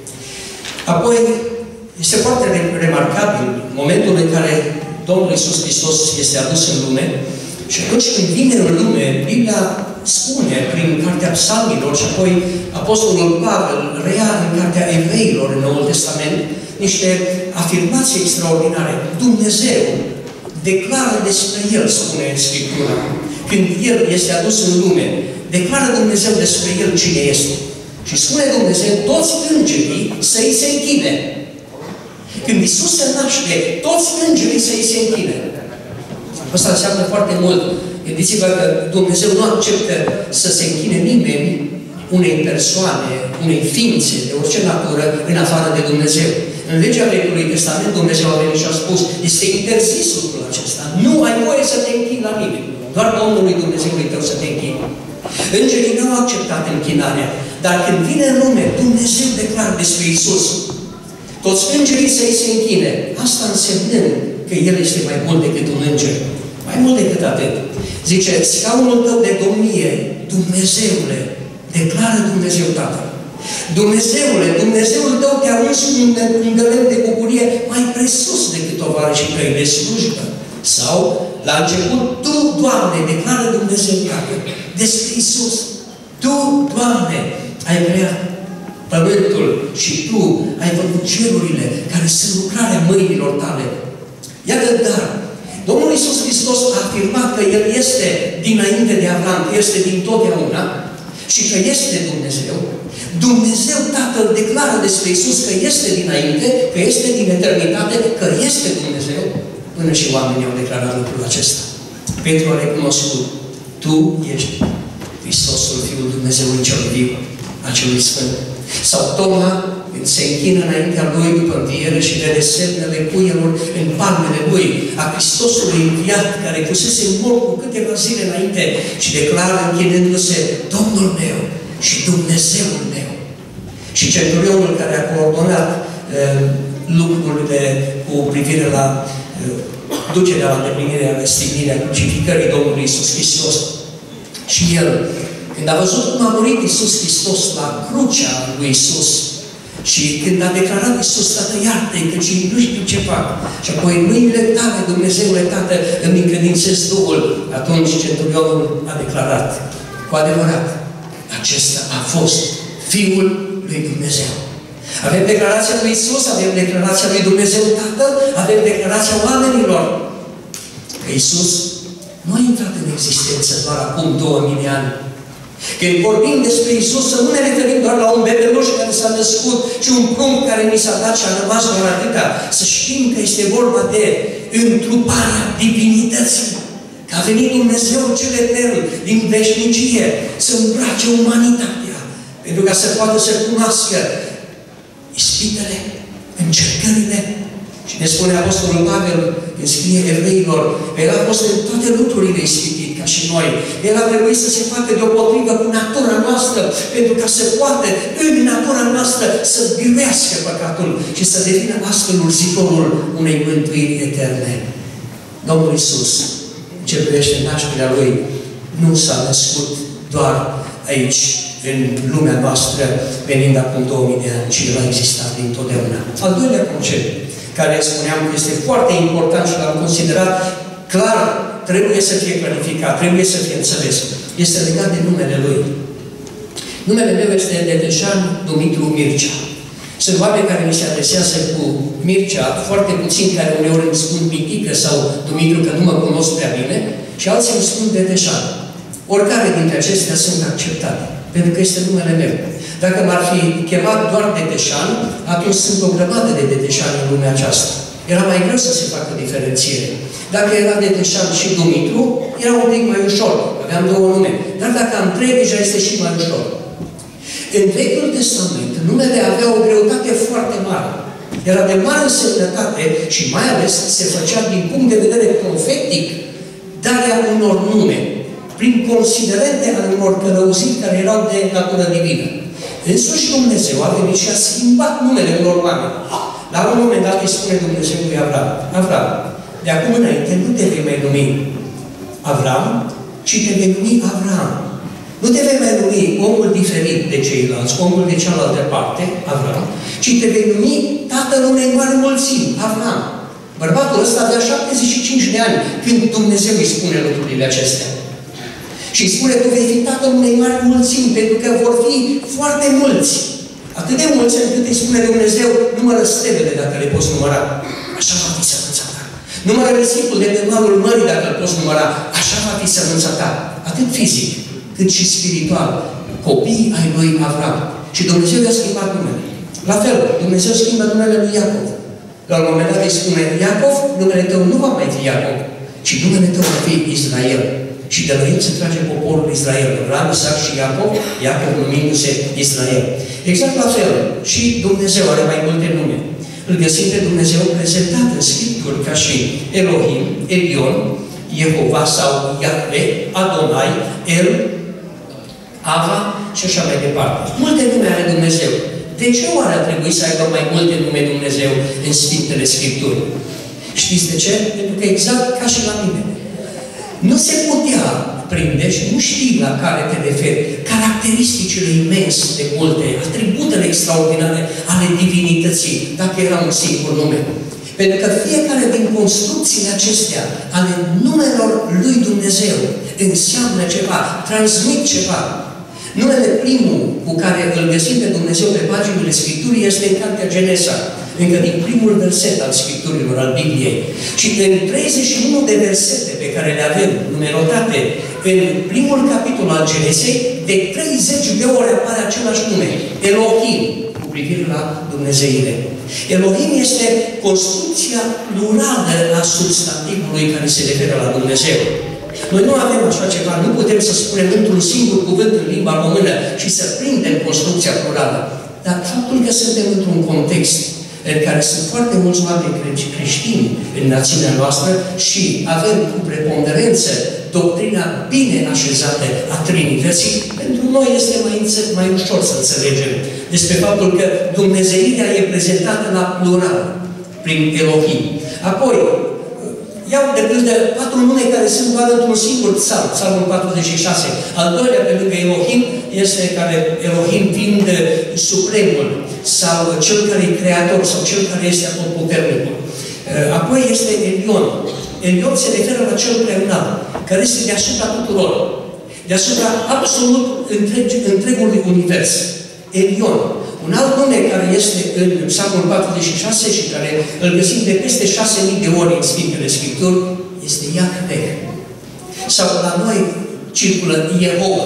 Apoi, este foarte remarcabil momentul în care Domnul Iisus Hristos este adus în lume și atunci când vine în lume, Biblia spune prin Cartea Psalmilor și apoi Apostolul Pavel reia în Cartea Evreilor în Noul Testament niște afirmații extraordinare. Dumnezeu declară despre El, spune în Scriptura. Când El este adus în lume, declară Dumnezeu despre El cine este. Și spune Dumnezeu, toți îngerii să-i se închine. Când Iisus se naște, toți îngerii să-i se închine. Asta înseamnă foarte mult. Gândiți-vă că Dumnezeu nu acceptă să se închine nimeni unei persoane, unei ființe de orice natură, în afară de Dumnezeu. În legea Vechiului Testament, Dumnezeu a venit și a spus, este interzis lucrul acesta. Nu ai voie să te închini la nimeni. Doar Domnului Dumnezeului tău să te închini. Îngerii nu au acceptat închinarea, dar când vine în lume, Dumnezeu declară despre Iisus. Toți îngerii să-i se închine. Asta însemnând că El este mai mult decât un înger. Mai mult decât atât. Zice, scaunul tău de domnie, Dumnezeule, declară Dumnezeu Tatăl. Dumnezeule, Dumnezeul tău te-a uns un îndălem de bucurie mai presus decât tovarășii tăi de slujbă. Sau, la început, Tu, Doamne, declară Dumnezeu Tatăl. Despre Iisus. Tu, Doamne, ai creat pământul și Tu ai făcut cerurile care sunt lucrarea mâinilor Tale. Iată, dar, Domnul Iisus Hristos a afirmat că El este dinainte de Avram, că este din totdeauna și că este Dumnezeu. Dumnezeu Tatăl declară despre Iisus că este dinainte, că este din eternitate, că este Dumnezeu, până și oamenii au declarat lucrul acesta. Petru a recunoscut, Tu ești Hristosul, Fiul Dumnezeului cel viu, acelui Sfânt. Sau Toma, când se închină înaintea Lui după înviere și vede semnele cuielor în palmele Lui, a Hristosului înviat, care pusese mort cu câteva zile înainte și declară închinându-se, Domnul meu și Dumnezeul meu. Și centurionul care a coordonat uh, lucrurile cu privire la uh, ducerea la îndeplinirea, stignirea crucificării Domnului Iisus Hristos. Și el, când a văzut cum a murit Iisus Hristos la crucea lui Iisus și când a declarat Iisus, Tată, iartă-i, căci nu știu ce fac. Și apoi, în mâinile Tale, Dumnezeule Tată, îmi încredințez Duhul. Atunci centurionul a declarat, cu adevărat, acesta a fost Fiul lui Dumnezeu. Avem declarația lui Iisus, avem declarația lui Dumnezeu Tatăl, avem declarația oamenilor. Că Iisus nu a intrat în existență doar acum două mii de ani. Când vorbim despre Iisus, să nu ne referim doar la un bebeluș care s-a născut și un prunc care ni s-a dat și a rămas doar atâta. Să știm că este vorba de întruparea divinității. Că a venit Dumnezeu cel etern din veșnicie să îmbrace umanitatea. Pentru ca să poată să cunoască ispitele, încercările. Și ne spune Apostolul Pavel, când scrie Evreilor, El a fost în toate lucrurile ispitit, ca și noi. El a trebuit să se facă deopotrivă cu natura noastră, pentru ca să poată, în natura noastră, să biruiască păcatul și să devină astfel urzitorul unei mântuiri eterne. Domnul Iisus, în ce privește nașterea Lui, nu s-a născut doar aici, în lumea noastră, venind acum două mii de ani, ci El a existat dintotdeauna. Al doilea concept, care spuneam că este foarte important și l-am considerat clar, trebuie să fie clarificat, trebuie să fie înțeles. Este legat de numele Lui. Numele meu este Dedeșan Dumitru Mircea. Sunt oameni care mi se adresează cu Mircea, foarte puțini care uneori îmi spun Pitică sau Dumitru, că nu mă cunosc prea bine, și alții îmi spun Dedeșan. Oricare dintre acestea sunt acceptate, pentru că este numele meu. Dacă m-ar fi chemat doar Dedeșan, atunci sunt o grămadă de Dedeșani în lumea aceasta. Era mai greu să se facă diferențiere. Dacă era Deteșan și Dumitru, era un pic mai ușor, aveam două nume. Dar dacă am trei, deja este și mai ușor. În Vechiul Testament, numele avea o greutate foarte mare. Era de mare însemnătate și mai ales se făcea din punct de vedere profetic darea unor nume, prin considerente ale unor călăuziri care erau de natură divină. Însuși Dumnezeu a venit și a schimbat numele unor oameni. La un moment dat îi spune Dumnezeu lui Avram: Avram, de acum înainte nu te vei mai numi Avram, ci te vei numi Avram. Nu te vei mai numi omul diferit de ceilalți, omul de cealaltă parte, Avram, ci te vei numi tatăl unei mari mulțimi, Avram. Bărbatul ăsta avea șaptezeci și cinci de ani când Dumnezeu îi spune lucrurile acestea. Și îi spune: tu vei fi tatăl unei mari mulțimi, pentru că vor fi foarte mulți. Atât de mulți încât îi spune Dumnezeu: numără stelele dacă le poți număra. Așa va fi sămânța ta. Numără risipul de pe malul mării dacă îl poți număra. Așa va fi sămânța ta. Atât fizic, cât și spiritual. Copiii ai lui Avram. Și Dumnezeu i-a schimbat numele. La fel, Dumnezeu schimbă numele lui Iacov. La un moment dat îi spune: Iacov, numele tău nu va mai fi Iacov, ci numele tău va fi Israel. Și de la el se trage poporul Israel. Avram, Isaac și Iacov, Iacov numindu-se Israel. Exact la fel. Și Dumnezeu are mai multe nume. Îl găsim pe Dumnezeu prezentat în Scripturi ca și Elohim, Elion, Jehova sau Iahve, Adonai, El, Ava și așa mai departe. Multe nume are Dumnezeu. De ce oare ar trebui să aibă mai multe nume Dumnezeu în Sfintele Scripturi? Știți de ce? Pentru că exact ca și la mine. Nu se putea prinde și nu știi la care te referi caracteristicile imens de multe, atributele extraordinare ale divinității, dacă era un singur nume. Pentru că fiecare din construcțiile acestea ale numelor lui Dumnezeu înseamnă ceva, transmit ceva. Numele primul cu care îl găsim pe Dumnezeu pe paginile Scripturii este în Cartea Genesa, încă din primul verset al Scripturilor, al Bibliei. Și în treizeci și unu de versete pe care le avem numerotate în primul capitol al Genesei, de treizeci de ori apare același nume, Elohim, cu privire la Dumnezeire. Elohim este construcția plurală a substantivului care se referă la Dumnezeu. Noi nu avem așa ceva, nu putem să spunem într-un singur cuvânt în limba română și să prindem construcția plurală. Dar faptul că suntem într-un context în care sunt foarte mulți oameni creștini în națiunea noastră și avem cu preponderență doctrina bine așezată a Trinității, pentru noi este mai, mai ușor să înțelegem despre faptul că Dumnezeirea e prezentată la plural, prin Elohim. Apoi, iau de pildă patru nume care sunt doar într-un singur psalm, psalmul patruzeci și șase. Al doilea, pe lângă Elohim, este care Elohim fiind supremul, sau cel care e creator, sau cel care este atotputernicul. Apoi este Elion. Elion se referă la cel preunat, care este deasupra tuturor, deasupra absolut întreg, întregului univers. Elion. Un alt nume care este în psalmul patruzeci și șase și care îl găsim de peste șase mii de ori în Sfintele Scripturi, este Iahve. Sau la noi circulă Jehova.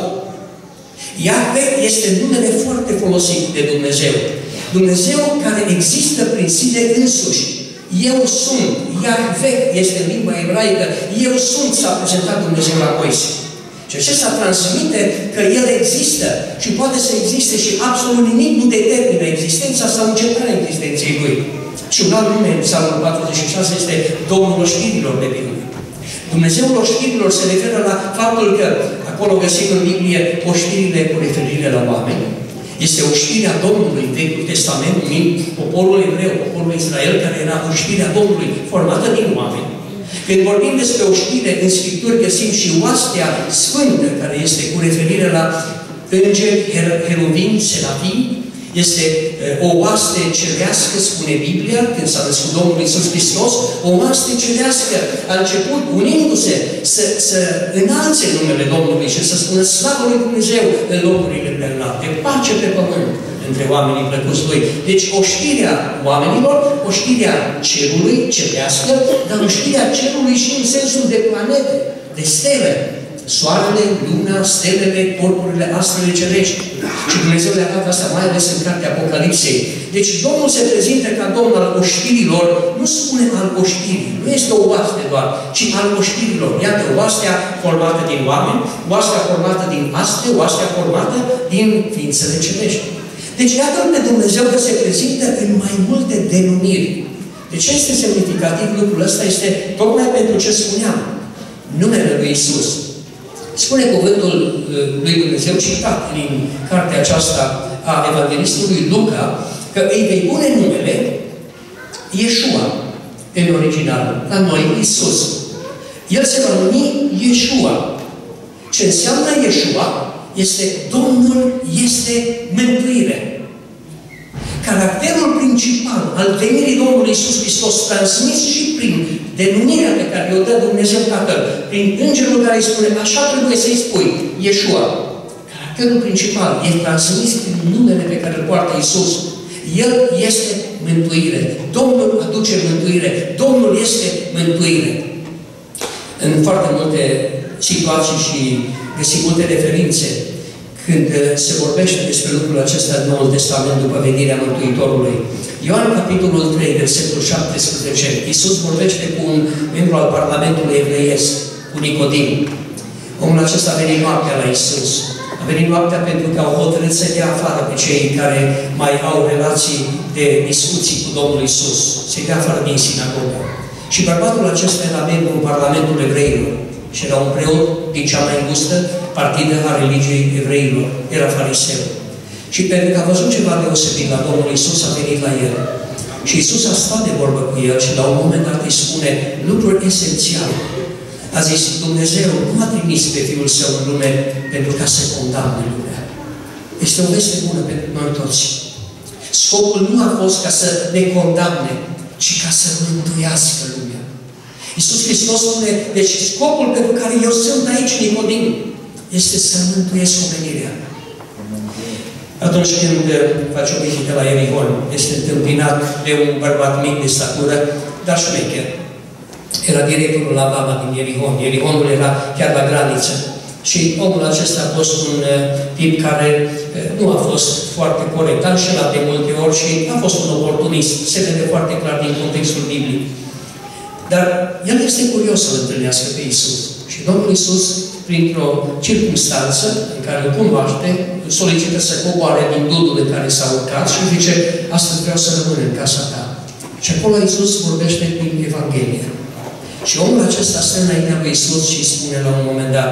Iahve este numele foarte folosit de Dumnezeu. Dumnezeu care există prin sine însuși. Eu sunt. Iahve este în limba ebraică. Eu sunt, s-a prezentat Dumnezeu la Moise. Și acesta transmite că El există și poate să existe și absolut nimic nu determină existența sau încetarea existenței Lui. Și un alt nume în psalmul patruzeci și șase este Domnul oștirilor de Biblie. Dumnezeul oștirilor se referă la faptul că acolo găsim în Biblie oștirile cu referire la oameni. Este oștirea Domnului în Vechiul Testament, numind poporul evreu, poporul Israel, care era oștirea Domnului formată din oameni. Când vorbim despre oștire în Scripturi, găsim și oastea sfântă, care este cu referire la îngeri, heruvim, serafim. Este o oaste cerească, spune Biblia, când s-a născut Domnul Iisus Hristos, o oaste cerească a început unindu-se să, să înalțe numele Domnului și să spună slavă lui Dumnezeu în locurile preînalte, pace pe pământ între oamenii plăcuți Lui. Deci oștirea oamenilor, oștirea cerului, cerească, dar oștirea cerului și în sensul de planete, de stele. soarele, luna, stelele, corpurile, astrele cerești. Și Dumnezeu le arată asta mai ales în cartea Apocalipsei. Deci Domnul se prezintă ca Domn al oștirilor, nu spune al oștirii, nu este o oaste doar, ci al oștirilor. Iată, oastea formată din oameni, oastea formată din astre, oastea formată din ființele cerești. Deci iată pe Dumnezeu că se prezintă în mai multe denumiri. De ce este semnificativ lucrul ăsta? Este tocmai pentru ce spuneam. Numele lui Iisus. Spune cuvântul lui Dumnezeu citat în cartea aceasta a Evanghelistului Luca că îi vei pune numele Iesua în original. La noi Iisus. El se va numi Iesua. Ce înseamnă Iesua? Este Domnul este mântuire. Caracterul principal al venirii Domnului Iisus Hristos, transmis și prin denumirea pe care o dă Dumnezeu Tatăl, prin Îngerul care îi spune, așa trebuie să-i spui, Iesua. Caracterul principal e transmis prin numele pe care îl poartă Iisus. El este mântuire. Domnul aduce mântuire. Domnul este mântuire. În foarte multe situații și găsim multe referințe când se vorbește despre lucrul acesta în Noul Testament după venirea Mântuitorului. Ioan, capitolul trei, versetul șaptesprezece, Iisus vorbește cu un membru al Parlamentului evreiesc, cu Nicodim. Omul acesta a venit noaptea la Iisus. A venit noaptea pentru că au hotărât să dea afară pe cei care mai au relații de discuții cu Domnul Iisus. Să-i dea afară din sinagogă. Și bărbatul acesta era membru în Parlamentul evreilor. Și era un preot din cea mai îngustă partidă a religiei evreilor. Era fariseu. Și pentru că a văzut ceva deosebit la Domnul Iisus, a venit la el. Și Iisus a stat de vorbă cu el și la un moment dat îi spune lucruri esențiale. A zis, Dumnezeu nu a trimis pe Fiul Său în lume pentru ca să condamne lumea. Este o veste bună pentru noi toți. Scopul nu a fost ca să ne condamne, ci ca să mântuiască lumea. Iisus Hristos spune, deci scopul pentru care eu sunt aici, Nicodim, este să mântuiesc omenirea. Atunci când face o vizită la Ierihon, este întâmpinat de un bărbat mic de statură, dar șmecher. Era directorul la Vama din Ierihon. Ierihonul era chiar la graniță. Și omul acesta a fost un uh, tip care uh, nu a fost foarte corect, a înșelat de multe ori și a fost un oportunist. Se vede foarte clar din contextul biblic. Dar el este curios să-L întâlnească pe Iisus. Și Domnul Iisus, printr-o circunstanță în care îl cunoaște, solicită să coboare din dudul în care s-a urcat și zice, astăzi vreau să rămân în casa ta. Și acolo Iisus vorbește prin Evanghelie. Și omul acesta stă înaintea lui Iisus și îi spune la un moment dat,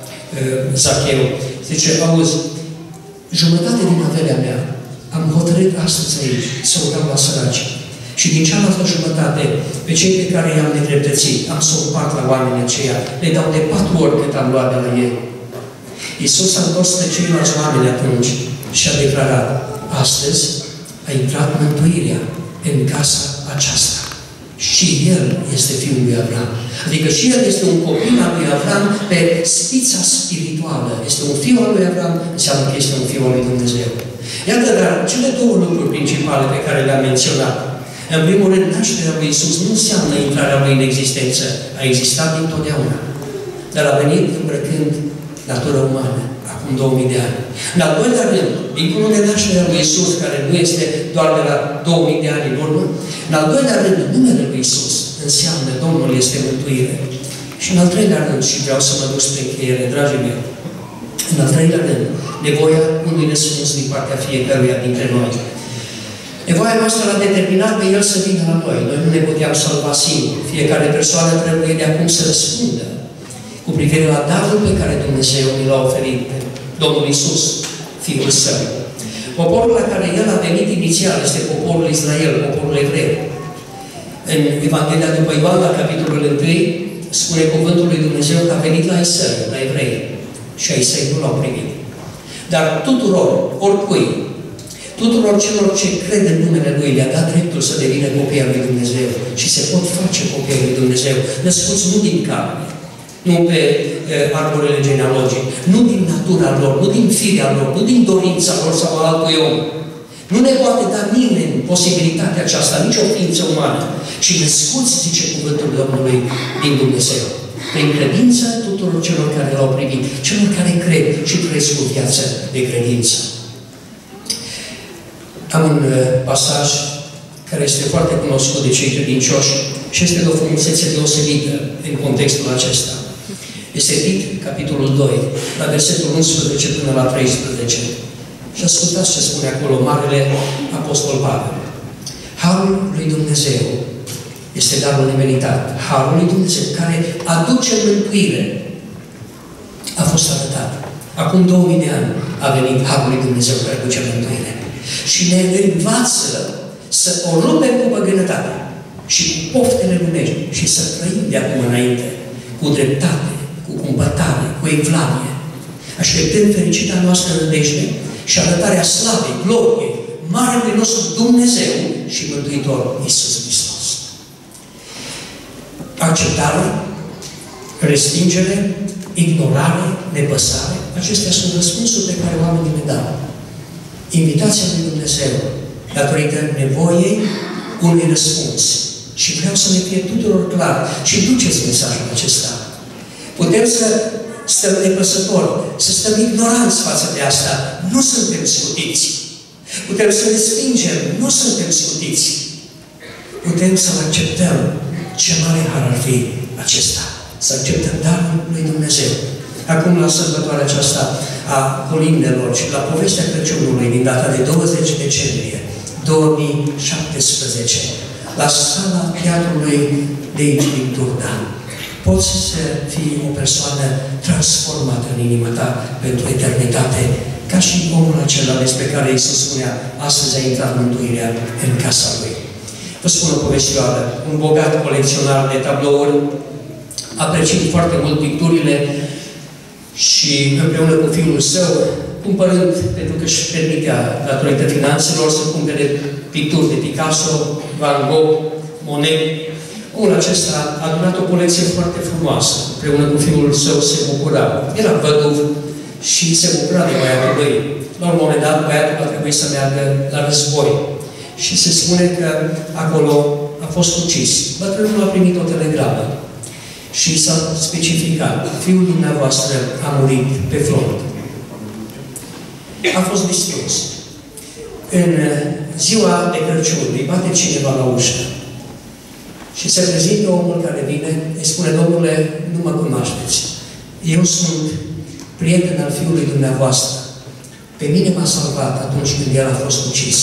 Zacheu, zice, auzi, jumătate din averea mea am hotărât astăzi aici să o dau la săraci. Și din cealaltă jumătate, pe cei pe care i-am nedreptățit, am să o împart la oamenii aceia. Le dau de patru ori cât am luat de la ei. Iisus a întors pe ceilalți oameni atunci și a declarat, astăzi a intrat mântuirea în casa aceasta. Și el este fiul lui Avram. Adică și el este un copil al lui Avram pe spița spirituală. Este un fiu al lui Avram, înseamnă că este un fiu al lui Dumnezeu. Iată, dar cele două lucruri principale pe care le-am menționat. În primul rând, nașterea lui Iisus nu înseamnă intrarea lui în existență. A existat dintotdeauna. Dar a venit îmbrăcând natura umană, acum două mii de ani. În al doilea rând, dincolo de nașterea lui Iisus, care nu este doar de la două mii de ani în urmă, în al doilea rând, numele lui Iisus înseamnă Domnul este mântuire. Și în al treilea rând, și vreau să mă duc spre încheiere, dragii mei, în al treilea rând, nevoia unui răspuns din partea fiecăruia dintre noi. Nevoia noastră l-a determinat pe El să vină la noi. Noi nu ne puteam salva singuri. Fiecare persoană trebuie de acum să răspundă cu privire la darul pe care Dumnezeu ni l-a oferit pe Domnul Iisus, Fiul Său. Poporul la care El a venit inițial este poporul Israel, poporul evreu. În Evanghelia după Ioan, la capitolul unu, spune cuvântul lui Dumnezeu că a venit la Isăi, la evrei. Și ai săi nu l-au primit. Dar tuturor, oricui, tuturor celor ce cred în numele Lui, le-a dat dreptul să devină copii al lui Dumnezeu și se pot face copii al lui Dumnezeu, născuți nu din carne, nu pe uh, arborele genealogic, nu din natura lor, nu din firea lor, nu din dorința lor sau al altui om. Nu ne poate da nimeni posibilitatea aceasta, nici o ființă umană. Și născuți, zice cuvântul Domnului, din Dumnezeu. prin credință tuturor celor care l-au primit, celor care cred și trăiesc o viață de credință. Am un uh, pasaj care este foarte cunoscut de cei credincioși și este de o frumusețe deosebită în contextul acesta. Este Tit, capitolul doi, la versetul unsprezece până la treisprezece. Și ascultați ce spune acolo Marele Apostol Pavel. Harul lui Dumnezeu este darul nemeritat. Harul lui Dumnezeu care aduce mântuire a fost arătat. Acum două mii de ani a venit Harul lui Dumnezeu care aduce mântuire. Și ne învață să o rupem cu păgânătatea și cu poftele lumești și să trăim de acum înainte cu dreptate, cu cumpătare, cu evlavie, așteptând fericita noastră nădejde și arătarea slavei, gloriei, Marele nostru Dumnezeu și Mântuitor Iisus Hristos. Acceptare, respingere, ignorare, nepăsare, acestea sunt răspunsuri pe care oamenii le dau. Invitația lui Dumnezeu, datorită nevoiei, unui răspuns. Și vreau să ne fie tuturor clar și duceți mesajul acesta. Putem să stăm nepăsători, să stăm ignoranți față de asta. Nu suntem scutiți. Putem să ne spingem. Nu suntem scutiți. Putem să-L acceptăm. Ce mare har ar fi acesta. Să acceptăm darul lui Dumnezeu. Acum, la sărbătoarea aceasta a colindelor și la povestea Crăciunului din data de douăzeci decembrie două mii șaptesprezece, la sala teatrului de aici din Turda, poți să fii o persoană transformată în inima ta pentru eternitate, ca și omul acela despre care Iisus spunea, astăzi a intrat mântuirea în casa lui. Vă spun o povestioară. Un bogat colecționar de tablouri, apreciat foarte mult picturile și împreună cu fiul său, cumpărând, pentru că își permitea, datorită finanțelor, să cumpere picturi de Picasso, Van Gogh, Monet. Omul acesta a adunat o colecție foarte frumoasă. Împreună cu fiul său se bucura. Era văduv și se bucura de băiatul lui. La un moment dat, băiatul a trebuit să meargă la război. Și se spune că acolo a fost ucis. Bătrânul a primit o telegramă și s-a specificat. Fiul dumneavoastră a murit pe front. A fost distrus. În ziua de Crăciun îi bate cineva la ușă și se prezintă omul care vine, îi spune, domnule, nu mă cunoașteți. Eu sunt prieten al fiului dumneavoastră. Pe mine m-a salvat atunci când el a fost ucis.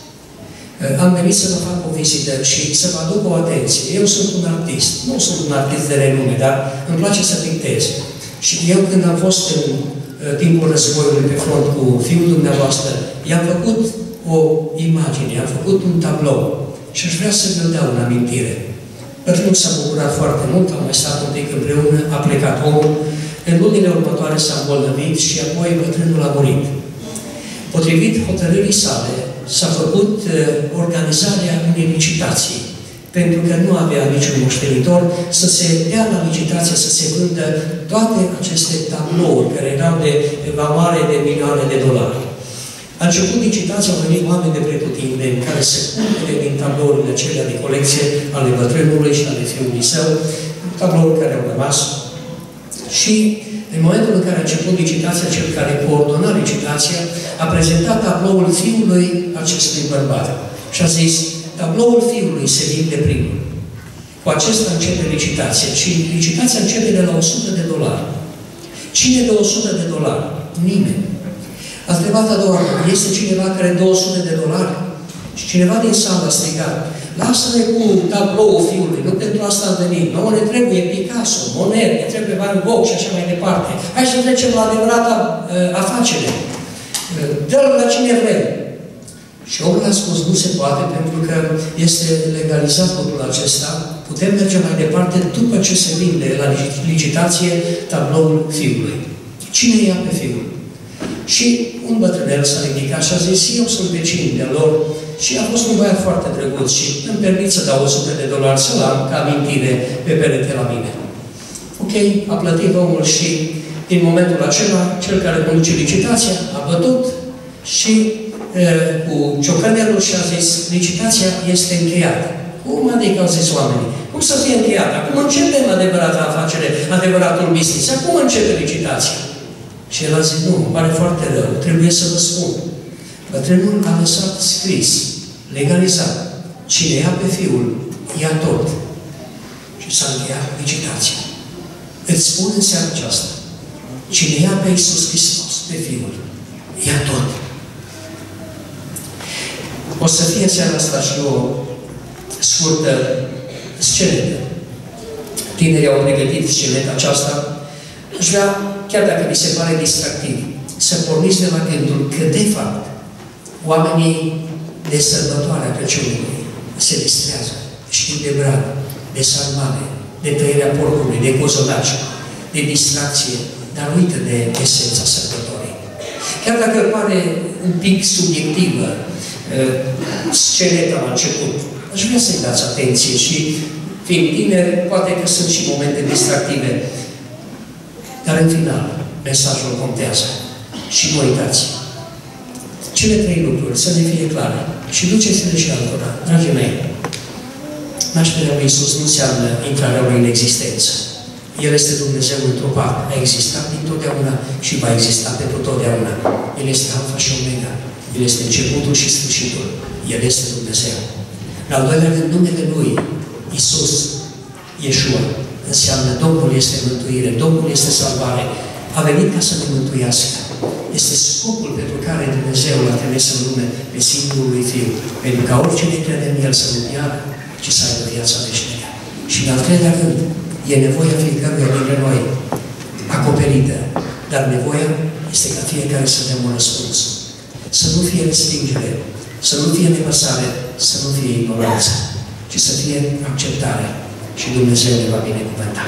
Am venit să vă fac o vizită și să vă aduc o atenție. Eu sunt un artist. Nu sunt un artist de renume, dar îmi place să pictez. Și eu, când am fost în timpul războiului pe front cu fiul dumneavoastră, i-am făcut o imagine, am făcut un tablou și aș vrea să vă dau în amintire. Bătrânul s-a bucurat foarte mult, am mai stat un pic împreună, a plecat omul. În lunile următoare s-a îmbolnăvit și apoi bătrânul a murit. Potrivit hotărârii sale, s-a făcut uh, organizarea unei licitații, pentru că nu avea niciun moștenitor, să se dea la licitație, să se vândă toate aceste tablouri, care erau de valoare de milioane de dolari. A început licitația, au venit oameni de pretutindeni, care se cumpere din tablourile acelea de colecție ale bătrânului și ale fiului său, tablouri care au rămas. Și în momentul în care a început licitația, cel care coordona licitația a prezentat tabloul fiului acestui bărbat. Și a zis, tabloul fiului se vinde primul. Cu acesta începe licitația. Și licitația începe de la o sută de dolari. Cine dă o sută de dolari? Nimeni. A întrebat a doua, este cineva care dă o sută de dolari? Și cineva din sală a strigat, lasă-ne cu tabloul fiului, nu pentru asta am venit. Nouă ne trebuie Picasso, Monet, ne trebuie Van Gogh și așa mai departe. Hai să trecem la adevărata uh, afacere. Uh, dă-l la cine vrem. Și omul a spus, nu se poate, pentru că este legalizat lucrul acesta. Putem merge mai departe după ce se vinde la licitație tabloul fiului. Cine ia pe fiul? Și un bătrânel s-a ridicat și a zis, eu sunt vecin de lor și a fost un băiat foarte drăguț și îmi permit să dau o sută de dolari să-l am ca amintire pe perete la mine. Ok, a plătit omul și în momentul acela, cel care conduce licitația a bătut și e, cu ciocănelul și a zis, licitația este încheiată. Cum adică au zis oamenii? Cum să fie încheiat? Acum începem adevărata afacere, adevăratul business. Acum începe licitația. Și el a zis, nu, îmi pare foarte rău, trebuie să vă spun. Bătrânul a lăsat scris, legalizat, cine ia pe fiul, ia tot. Și s-a încheiat licitația. Îți spun în seara aceasta, cine ia pe Iisus Hristos, pe fiul, ia tot. O să fie seara asta și o scurtă scenetă. Tinerii au pregătit sceneta aceasta. Aș vrea, chiar dacă mi se pare distractiv, să porniți de la gândul că, de fapt, oamenii de sărbătoarea Crăciunului se distrează, știu de brad, de sarmale, de tăierea porcului, de cozonaci, de distracție, dar uită de esența sărbătorii. Chiar dacă pare un pic subiectivă sceneta la început, aș vrea să-i dați atenție și, fiind tineri, poate că sunt și momente distractive, dar în final, mesajul contează. Și nu uitați. Cele trei lucruri să ne fie clare și duceți-le și altora. Dragii mei, nașterea lui Iisus nu înseamnă intrarea lui în existență. El este Dumnezeu întrupat, a existat dintotdeauna și va exista pentru totdeauna. El este Alfa și Omega. El este începutul și sfârșitul. El este Dumnezeu. În al doilea rând, numele Lui, Iisus, Iesua, înseamnă Domnul este mântuire, Domnul este salvare. A venit ca să ne mântuiască. Este scopul pentru care Dumnezeu l-a trimis în lume pe singurul lui Fiu. Pentru ca oricine crede în El să nu piară, ci să aibă viața veșnică. Și în al treilea rând, e nevoia fiecăruia dintre noi acoperită. Dar nevoia este ca fiecare să dea un răspuns. Să nu fie respingere, să nu fie nepăsare, să nu fie ignoranță, ci să fie acceptare. Și Dumnezeu ne va binecuvânta.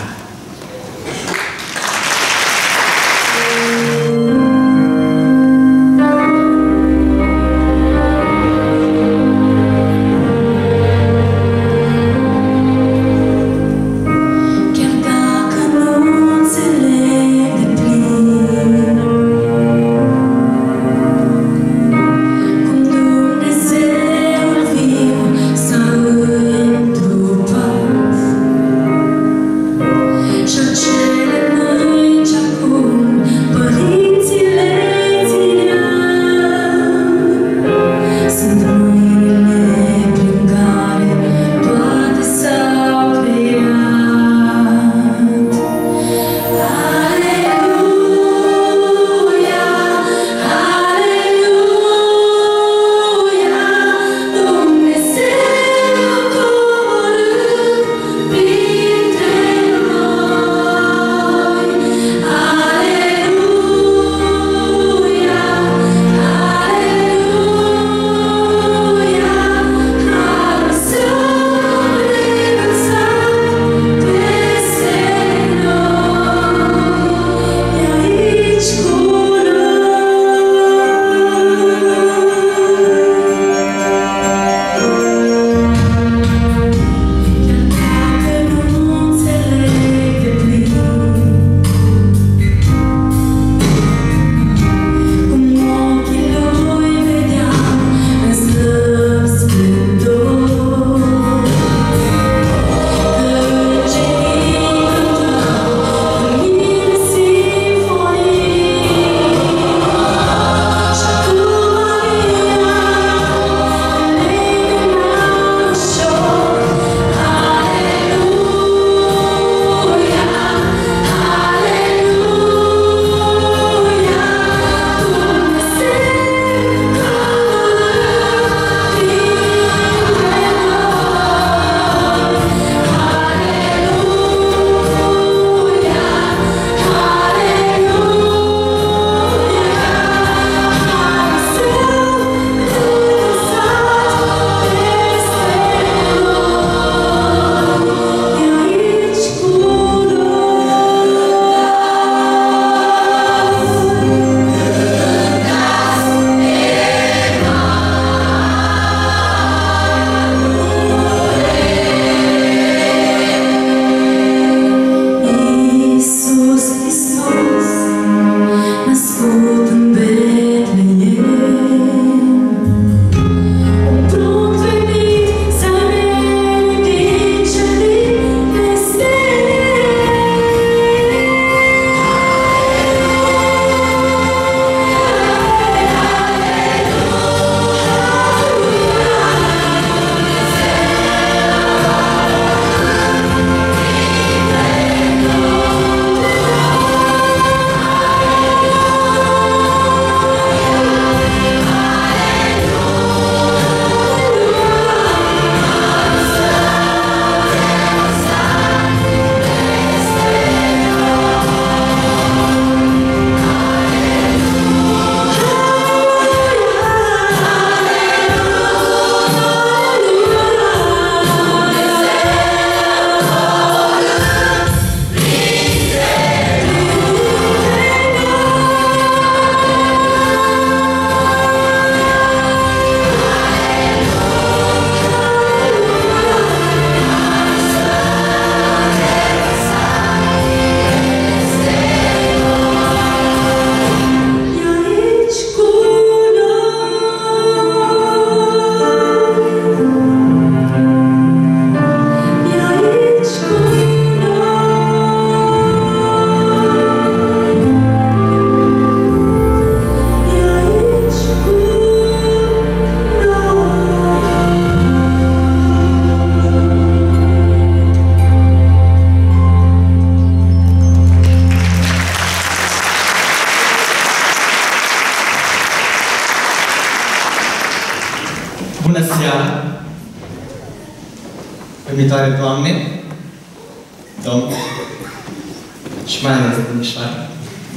Bună seara! Iubitoare Doamne, Domn și mai ales domnișoare.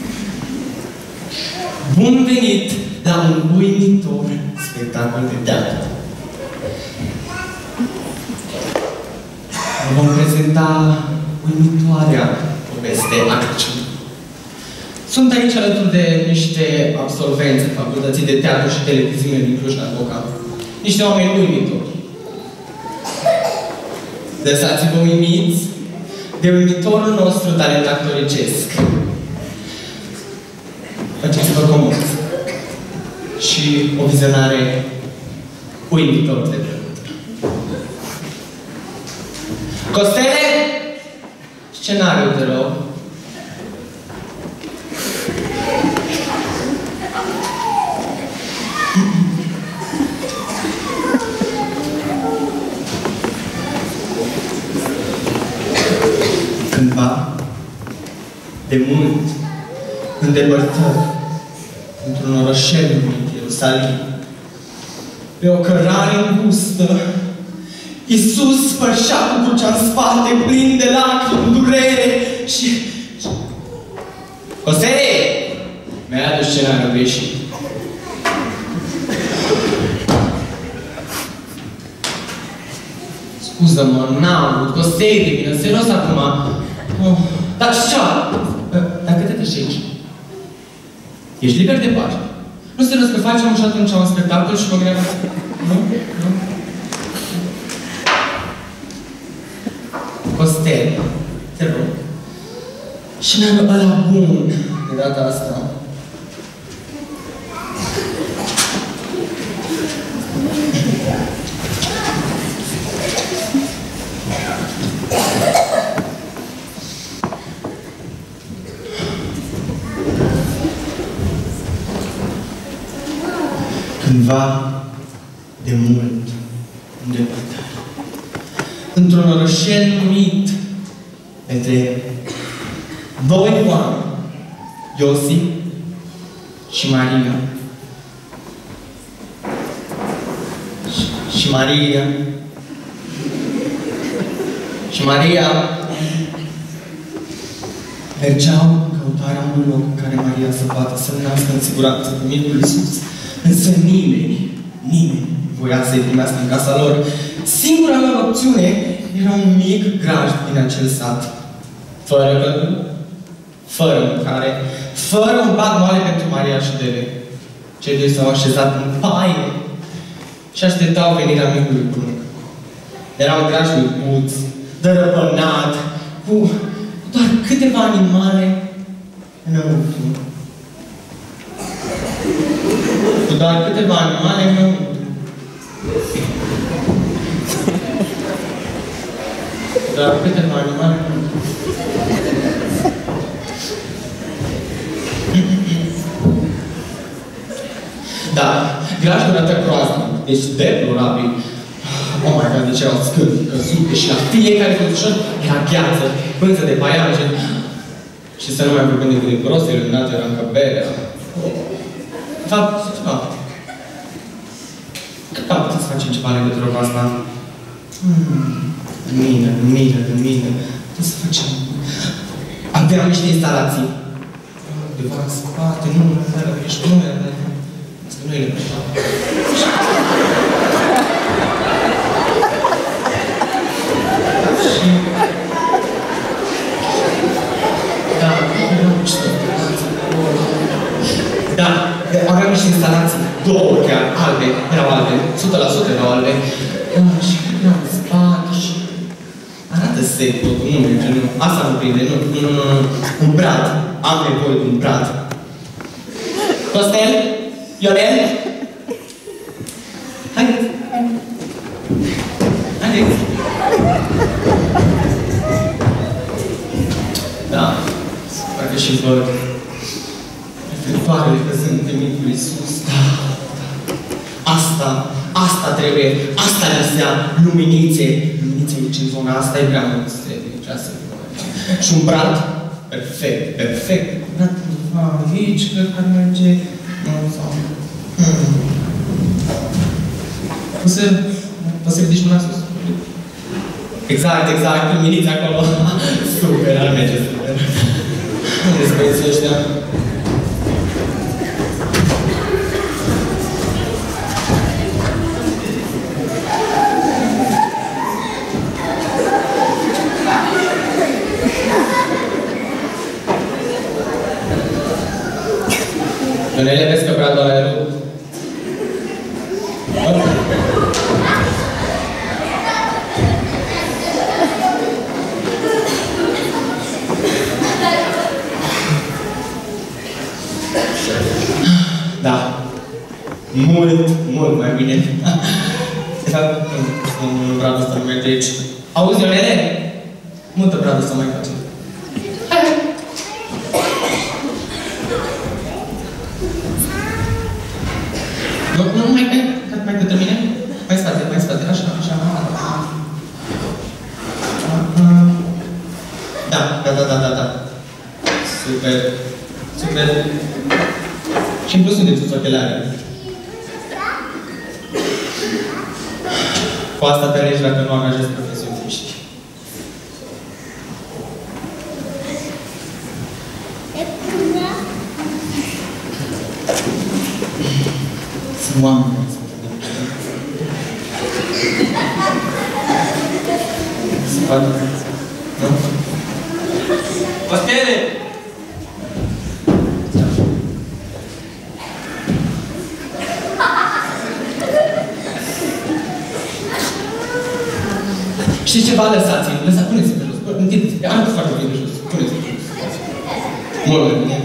Bun venit la un uimitor spectacol de teatru. Vă vom prezenta uimitoarea poveste a Crăciunului. Sunt aici alături de niște absolvenți facultății de teatru și televiziune din Cluj-Napoca. Niște oameni uimitori. Lăsați-vă uimiți de uimitorul nostru talent actoricesc. Faceți-vă comod și o vizionare uimitor de plăcut. Costele, scenariul, te rog. Cândva, de mult, în depărtări, într-un orășel numit Ierusalim, pe o cărare îngustă, Iisus spărșea cu crucea în spate, plin de lacrimi, durere și... Costele! Mi-ai adus scenariul greșit. Scuză-mă, n-am avut, Costele, vină, serios acum. Oh, dar și cea? Dacă te treci aici, ești liber de pace. Nu serios că facem și atunci un spectacol și mă gândeam... Nu? Nu? Costel, te rog. Și mi-am ăla bun de data asta. Cândva, de mult, îndepărtat, într-un orășel numit Betleem, doi oameni, Iosif și Maria. Și, și Maria. Și Maria mergeau în căutarea unui loc în care Maria să poată să nască în siguranță pe micul Iisus. Însă nimeni, nimeni nu voia să-i primească în casa lor. Singura lor opțiune era un mic grajd din acel sat. Fără căldură, fără mâncare, fără un pat moale pentru Maria și Dele. Cei doi s-au așezat în paie și așteptau venirea micului prunc. Era un graj micuț, dărăpânat, cu doar câteva animale înăuntru. Cu doar câteva animale înăuntru. Cu doar câteva animale înăuntru. Da, grajdul arată groaznic, deci deplorabil. Oh my God, deci erau scârbi, căzute și la fiecare căldușor era gheață, pânză de paianje. Și să nu mai vorbim de cât de prost iluminat era încă berea. De fapt, ceva. Cât am putea să facem ceva în legătură cu asta? Hmm, în mine, în mine, în mine. Putem să facem... Aveam niște instalații. Undeva în spate, nu, nu, nu, ești nu, nu, nu, nu, nu, și... Da, aveam niște instalații. Da, aveam niște instalații. Două chiar, albe, erau albe, o sută la sută erau albe. Și erau în spate și... Arată sec totul, nu merge, nu. Asta nu prinde, nu, nu, nu, nu. Un brad. Am nevoie de un brad. Costel? Ionel? Haideți! Haideți! Da, parcă și văd reflectoarele căzând pe micul Iisus. Da, da. Asta, asta trebuie, asta lăsea luminițe. Luminițe aici în zona asta e prea mult trebuie, vrea să și un brad perfect, perfect. Brad undeva aici, cred că ar merge... Nu, sau... Hmm. Poți să... Poți să ridici mâna sus? Exact, exact, luminiți acolo. Super, ar merge super. Unde-s băieții ăștia? Donele, vezi că bradul ăla e rău? Da. Mult, mult mai bine. De fapt, nu, bradul ăsta nu merge aici. Auzi, Ionele? Mută bradul ăsta mai face. Nu, nu, mai, mai, mai către mine. Mai spate, mai spate, așa, așa. Da, da, da, da, da, da. Super, super. Și în plus sunteți cu ochelare. Cu asta te alegi dacă nu angajezi profesioniști. Sunt oameni care sunt Se poate? Nu? Costele! Știți ceva? Lăsați-i, lăsați, puneți-i pe jos. Întindeți, arată foarte bine jos. Puneți-i pe jos. Mult mai bine.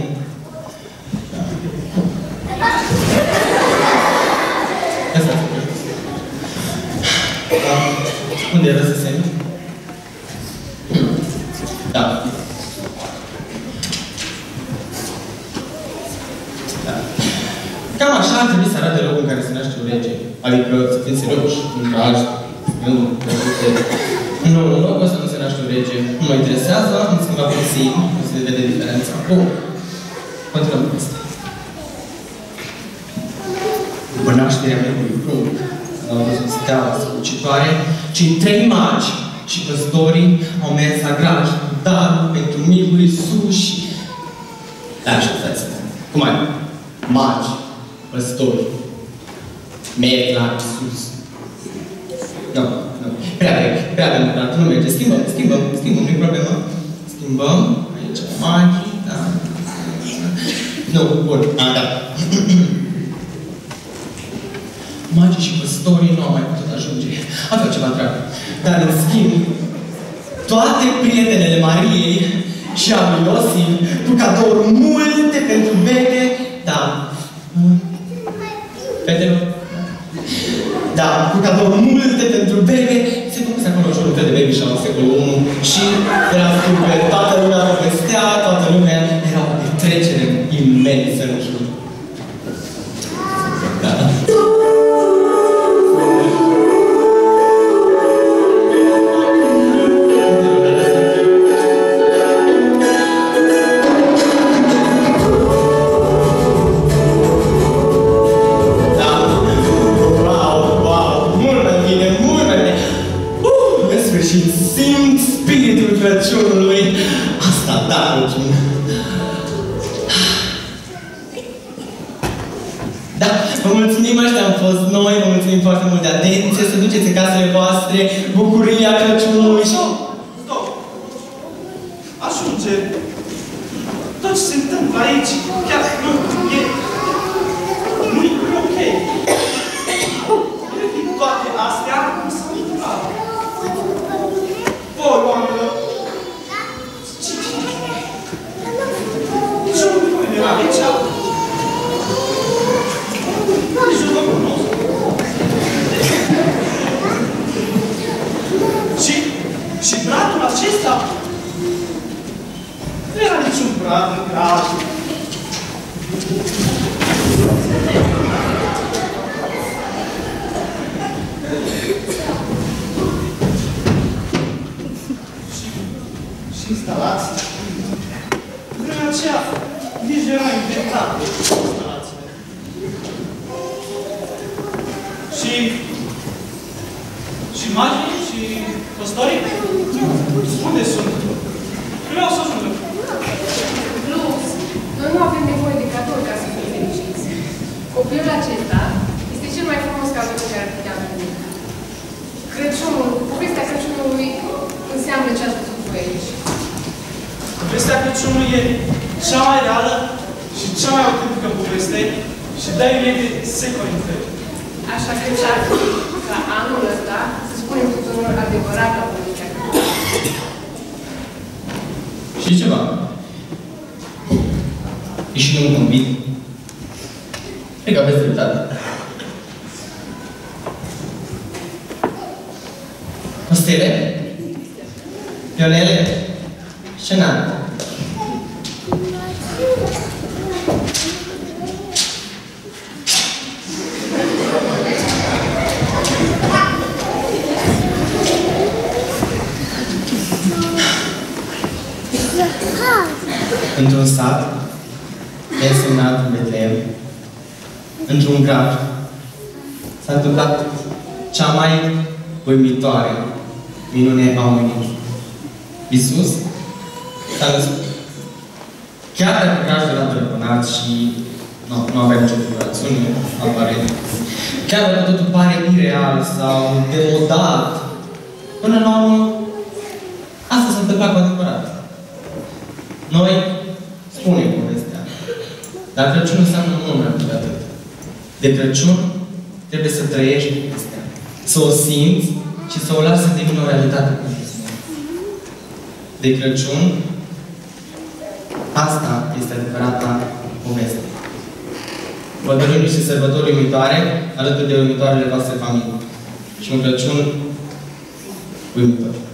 Lăsați-i pe jos. Da. Unde era să semn? Da. Da. Cam așa ar trebui să arate locul în care se naște un rege. Adică să fim serioși, un dragi. Nu, nu, nu, locul ăsta nu se naște un rege. Nu mă interesează, am schimbat puțin, nu se vede diferența. Bun. Continuăm cu asta. După nașterea micului prunc, au văzut steaua strălucitoare, cei trei magi și păstorii au mers la graj cu darul pentru micul Iisus și... Da, așteptați-vă. Cum ai? Magi, păstori, merg la Iisus. Nu, nu. Prea vechi, prea democrat, nu merge. Schimbăm, schimbăm, schimbăm, nu-i problemă. Schimbăm. Aici, magii, da. Nu, bun, a, da. Magii și păstorii nu au mai putut ajunge. Aveau ceva drag. Dar, în schimb, toate prietenele Mariei și a lui Iosif, cu cadouri multe pentru bebe, da. Fetelor? Da, cu cadouri multe pentru bebe, se făcuse acolo jurul de baby shower în secolul unu și era super, toată lumea povestea, toată lumea, era o petrecere imensă în jur. Da. Crăciunului. Asta, da, Crăciun. Da, vă mulțumim, ăștia am fost noi, vă mulțumim foarte mult de atenție, să duceți în casele voastre bucuria Crăciunului și... Stop! Ajunge! Tot ce se întâmplă aici, chiar nu e... Nu e ok. Toate astea nu s-au întâmplat. Voi, oamenilor! Aici, nici nu vă cunosc. Și, și bradul acesta nu era niciun brad în grad. Și, și instalații. Vremea aceea, nici era inventat instalațiile. Și Și magii? Și păstorii? Unde sunt? Vreau să ajungă. Lux, noi nu avem nevoie de cadouri ca să fim fericiți. Copilul acesta este cel mai frumos cadou pe care ar putea primi. Crăciunul, povestea Crăciunului înseamnă ce ați văzut voi aici. Povestea Crăciunului e cea mai reală și cea mai autentică poveste și dă ei de secoli întregi. Așa că ce-ar fi ca anul ăsta să spunem tuturor adevărata povestea Crăciunului. Și ceva. E și nu convin. Cred că aveți dreptate. Costele? Pionele? Scenare. Într-un sat, însemnat în Betleem, într-un grad, s-a întâmplat cea mai uimitoare minune a omenirii. Iisus s-a născut. Chiar dacă gradul era prăpănat și nu, nu avea nicio figurațiune aparent, chiar dacă totul pare ireal sau demodat, până la urmă, asta s-a întâmplat cu adevărat. Noi spunem povestea, dar Crăciunul înseamnă mult mai mult de atât. De Crăciun trebuie să trăiești povestea, să o simți și să o lași să devină o realitate pentru tine. De Crăciun, asta este adevărata poveste. Vă dorim niște sărbători uimitoare, alături de uimitoarele voastre familii. Și un Crăciun uimitor.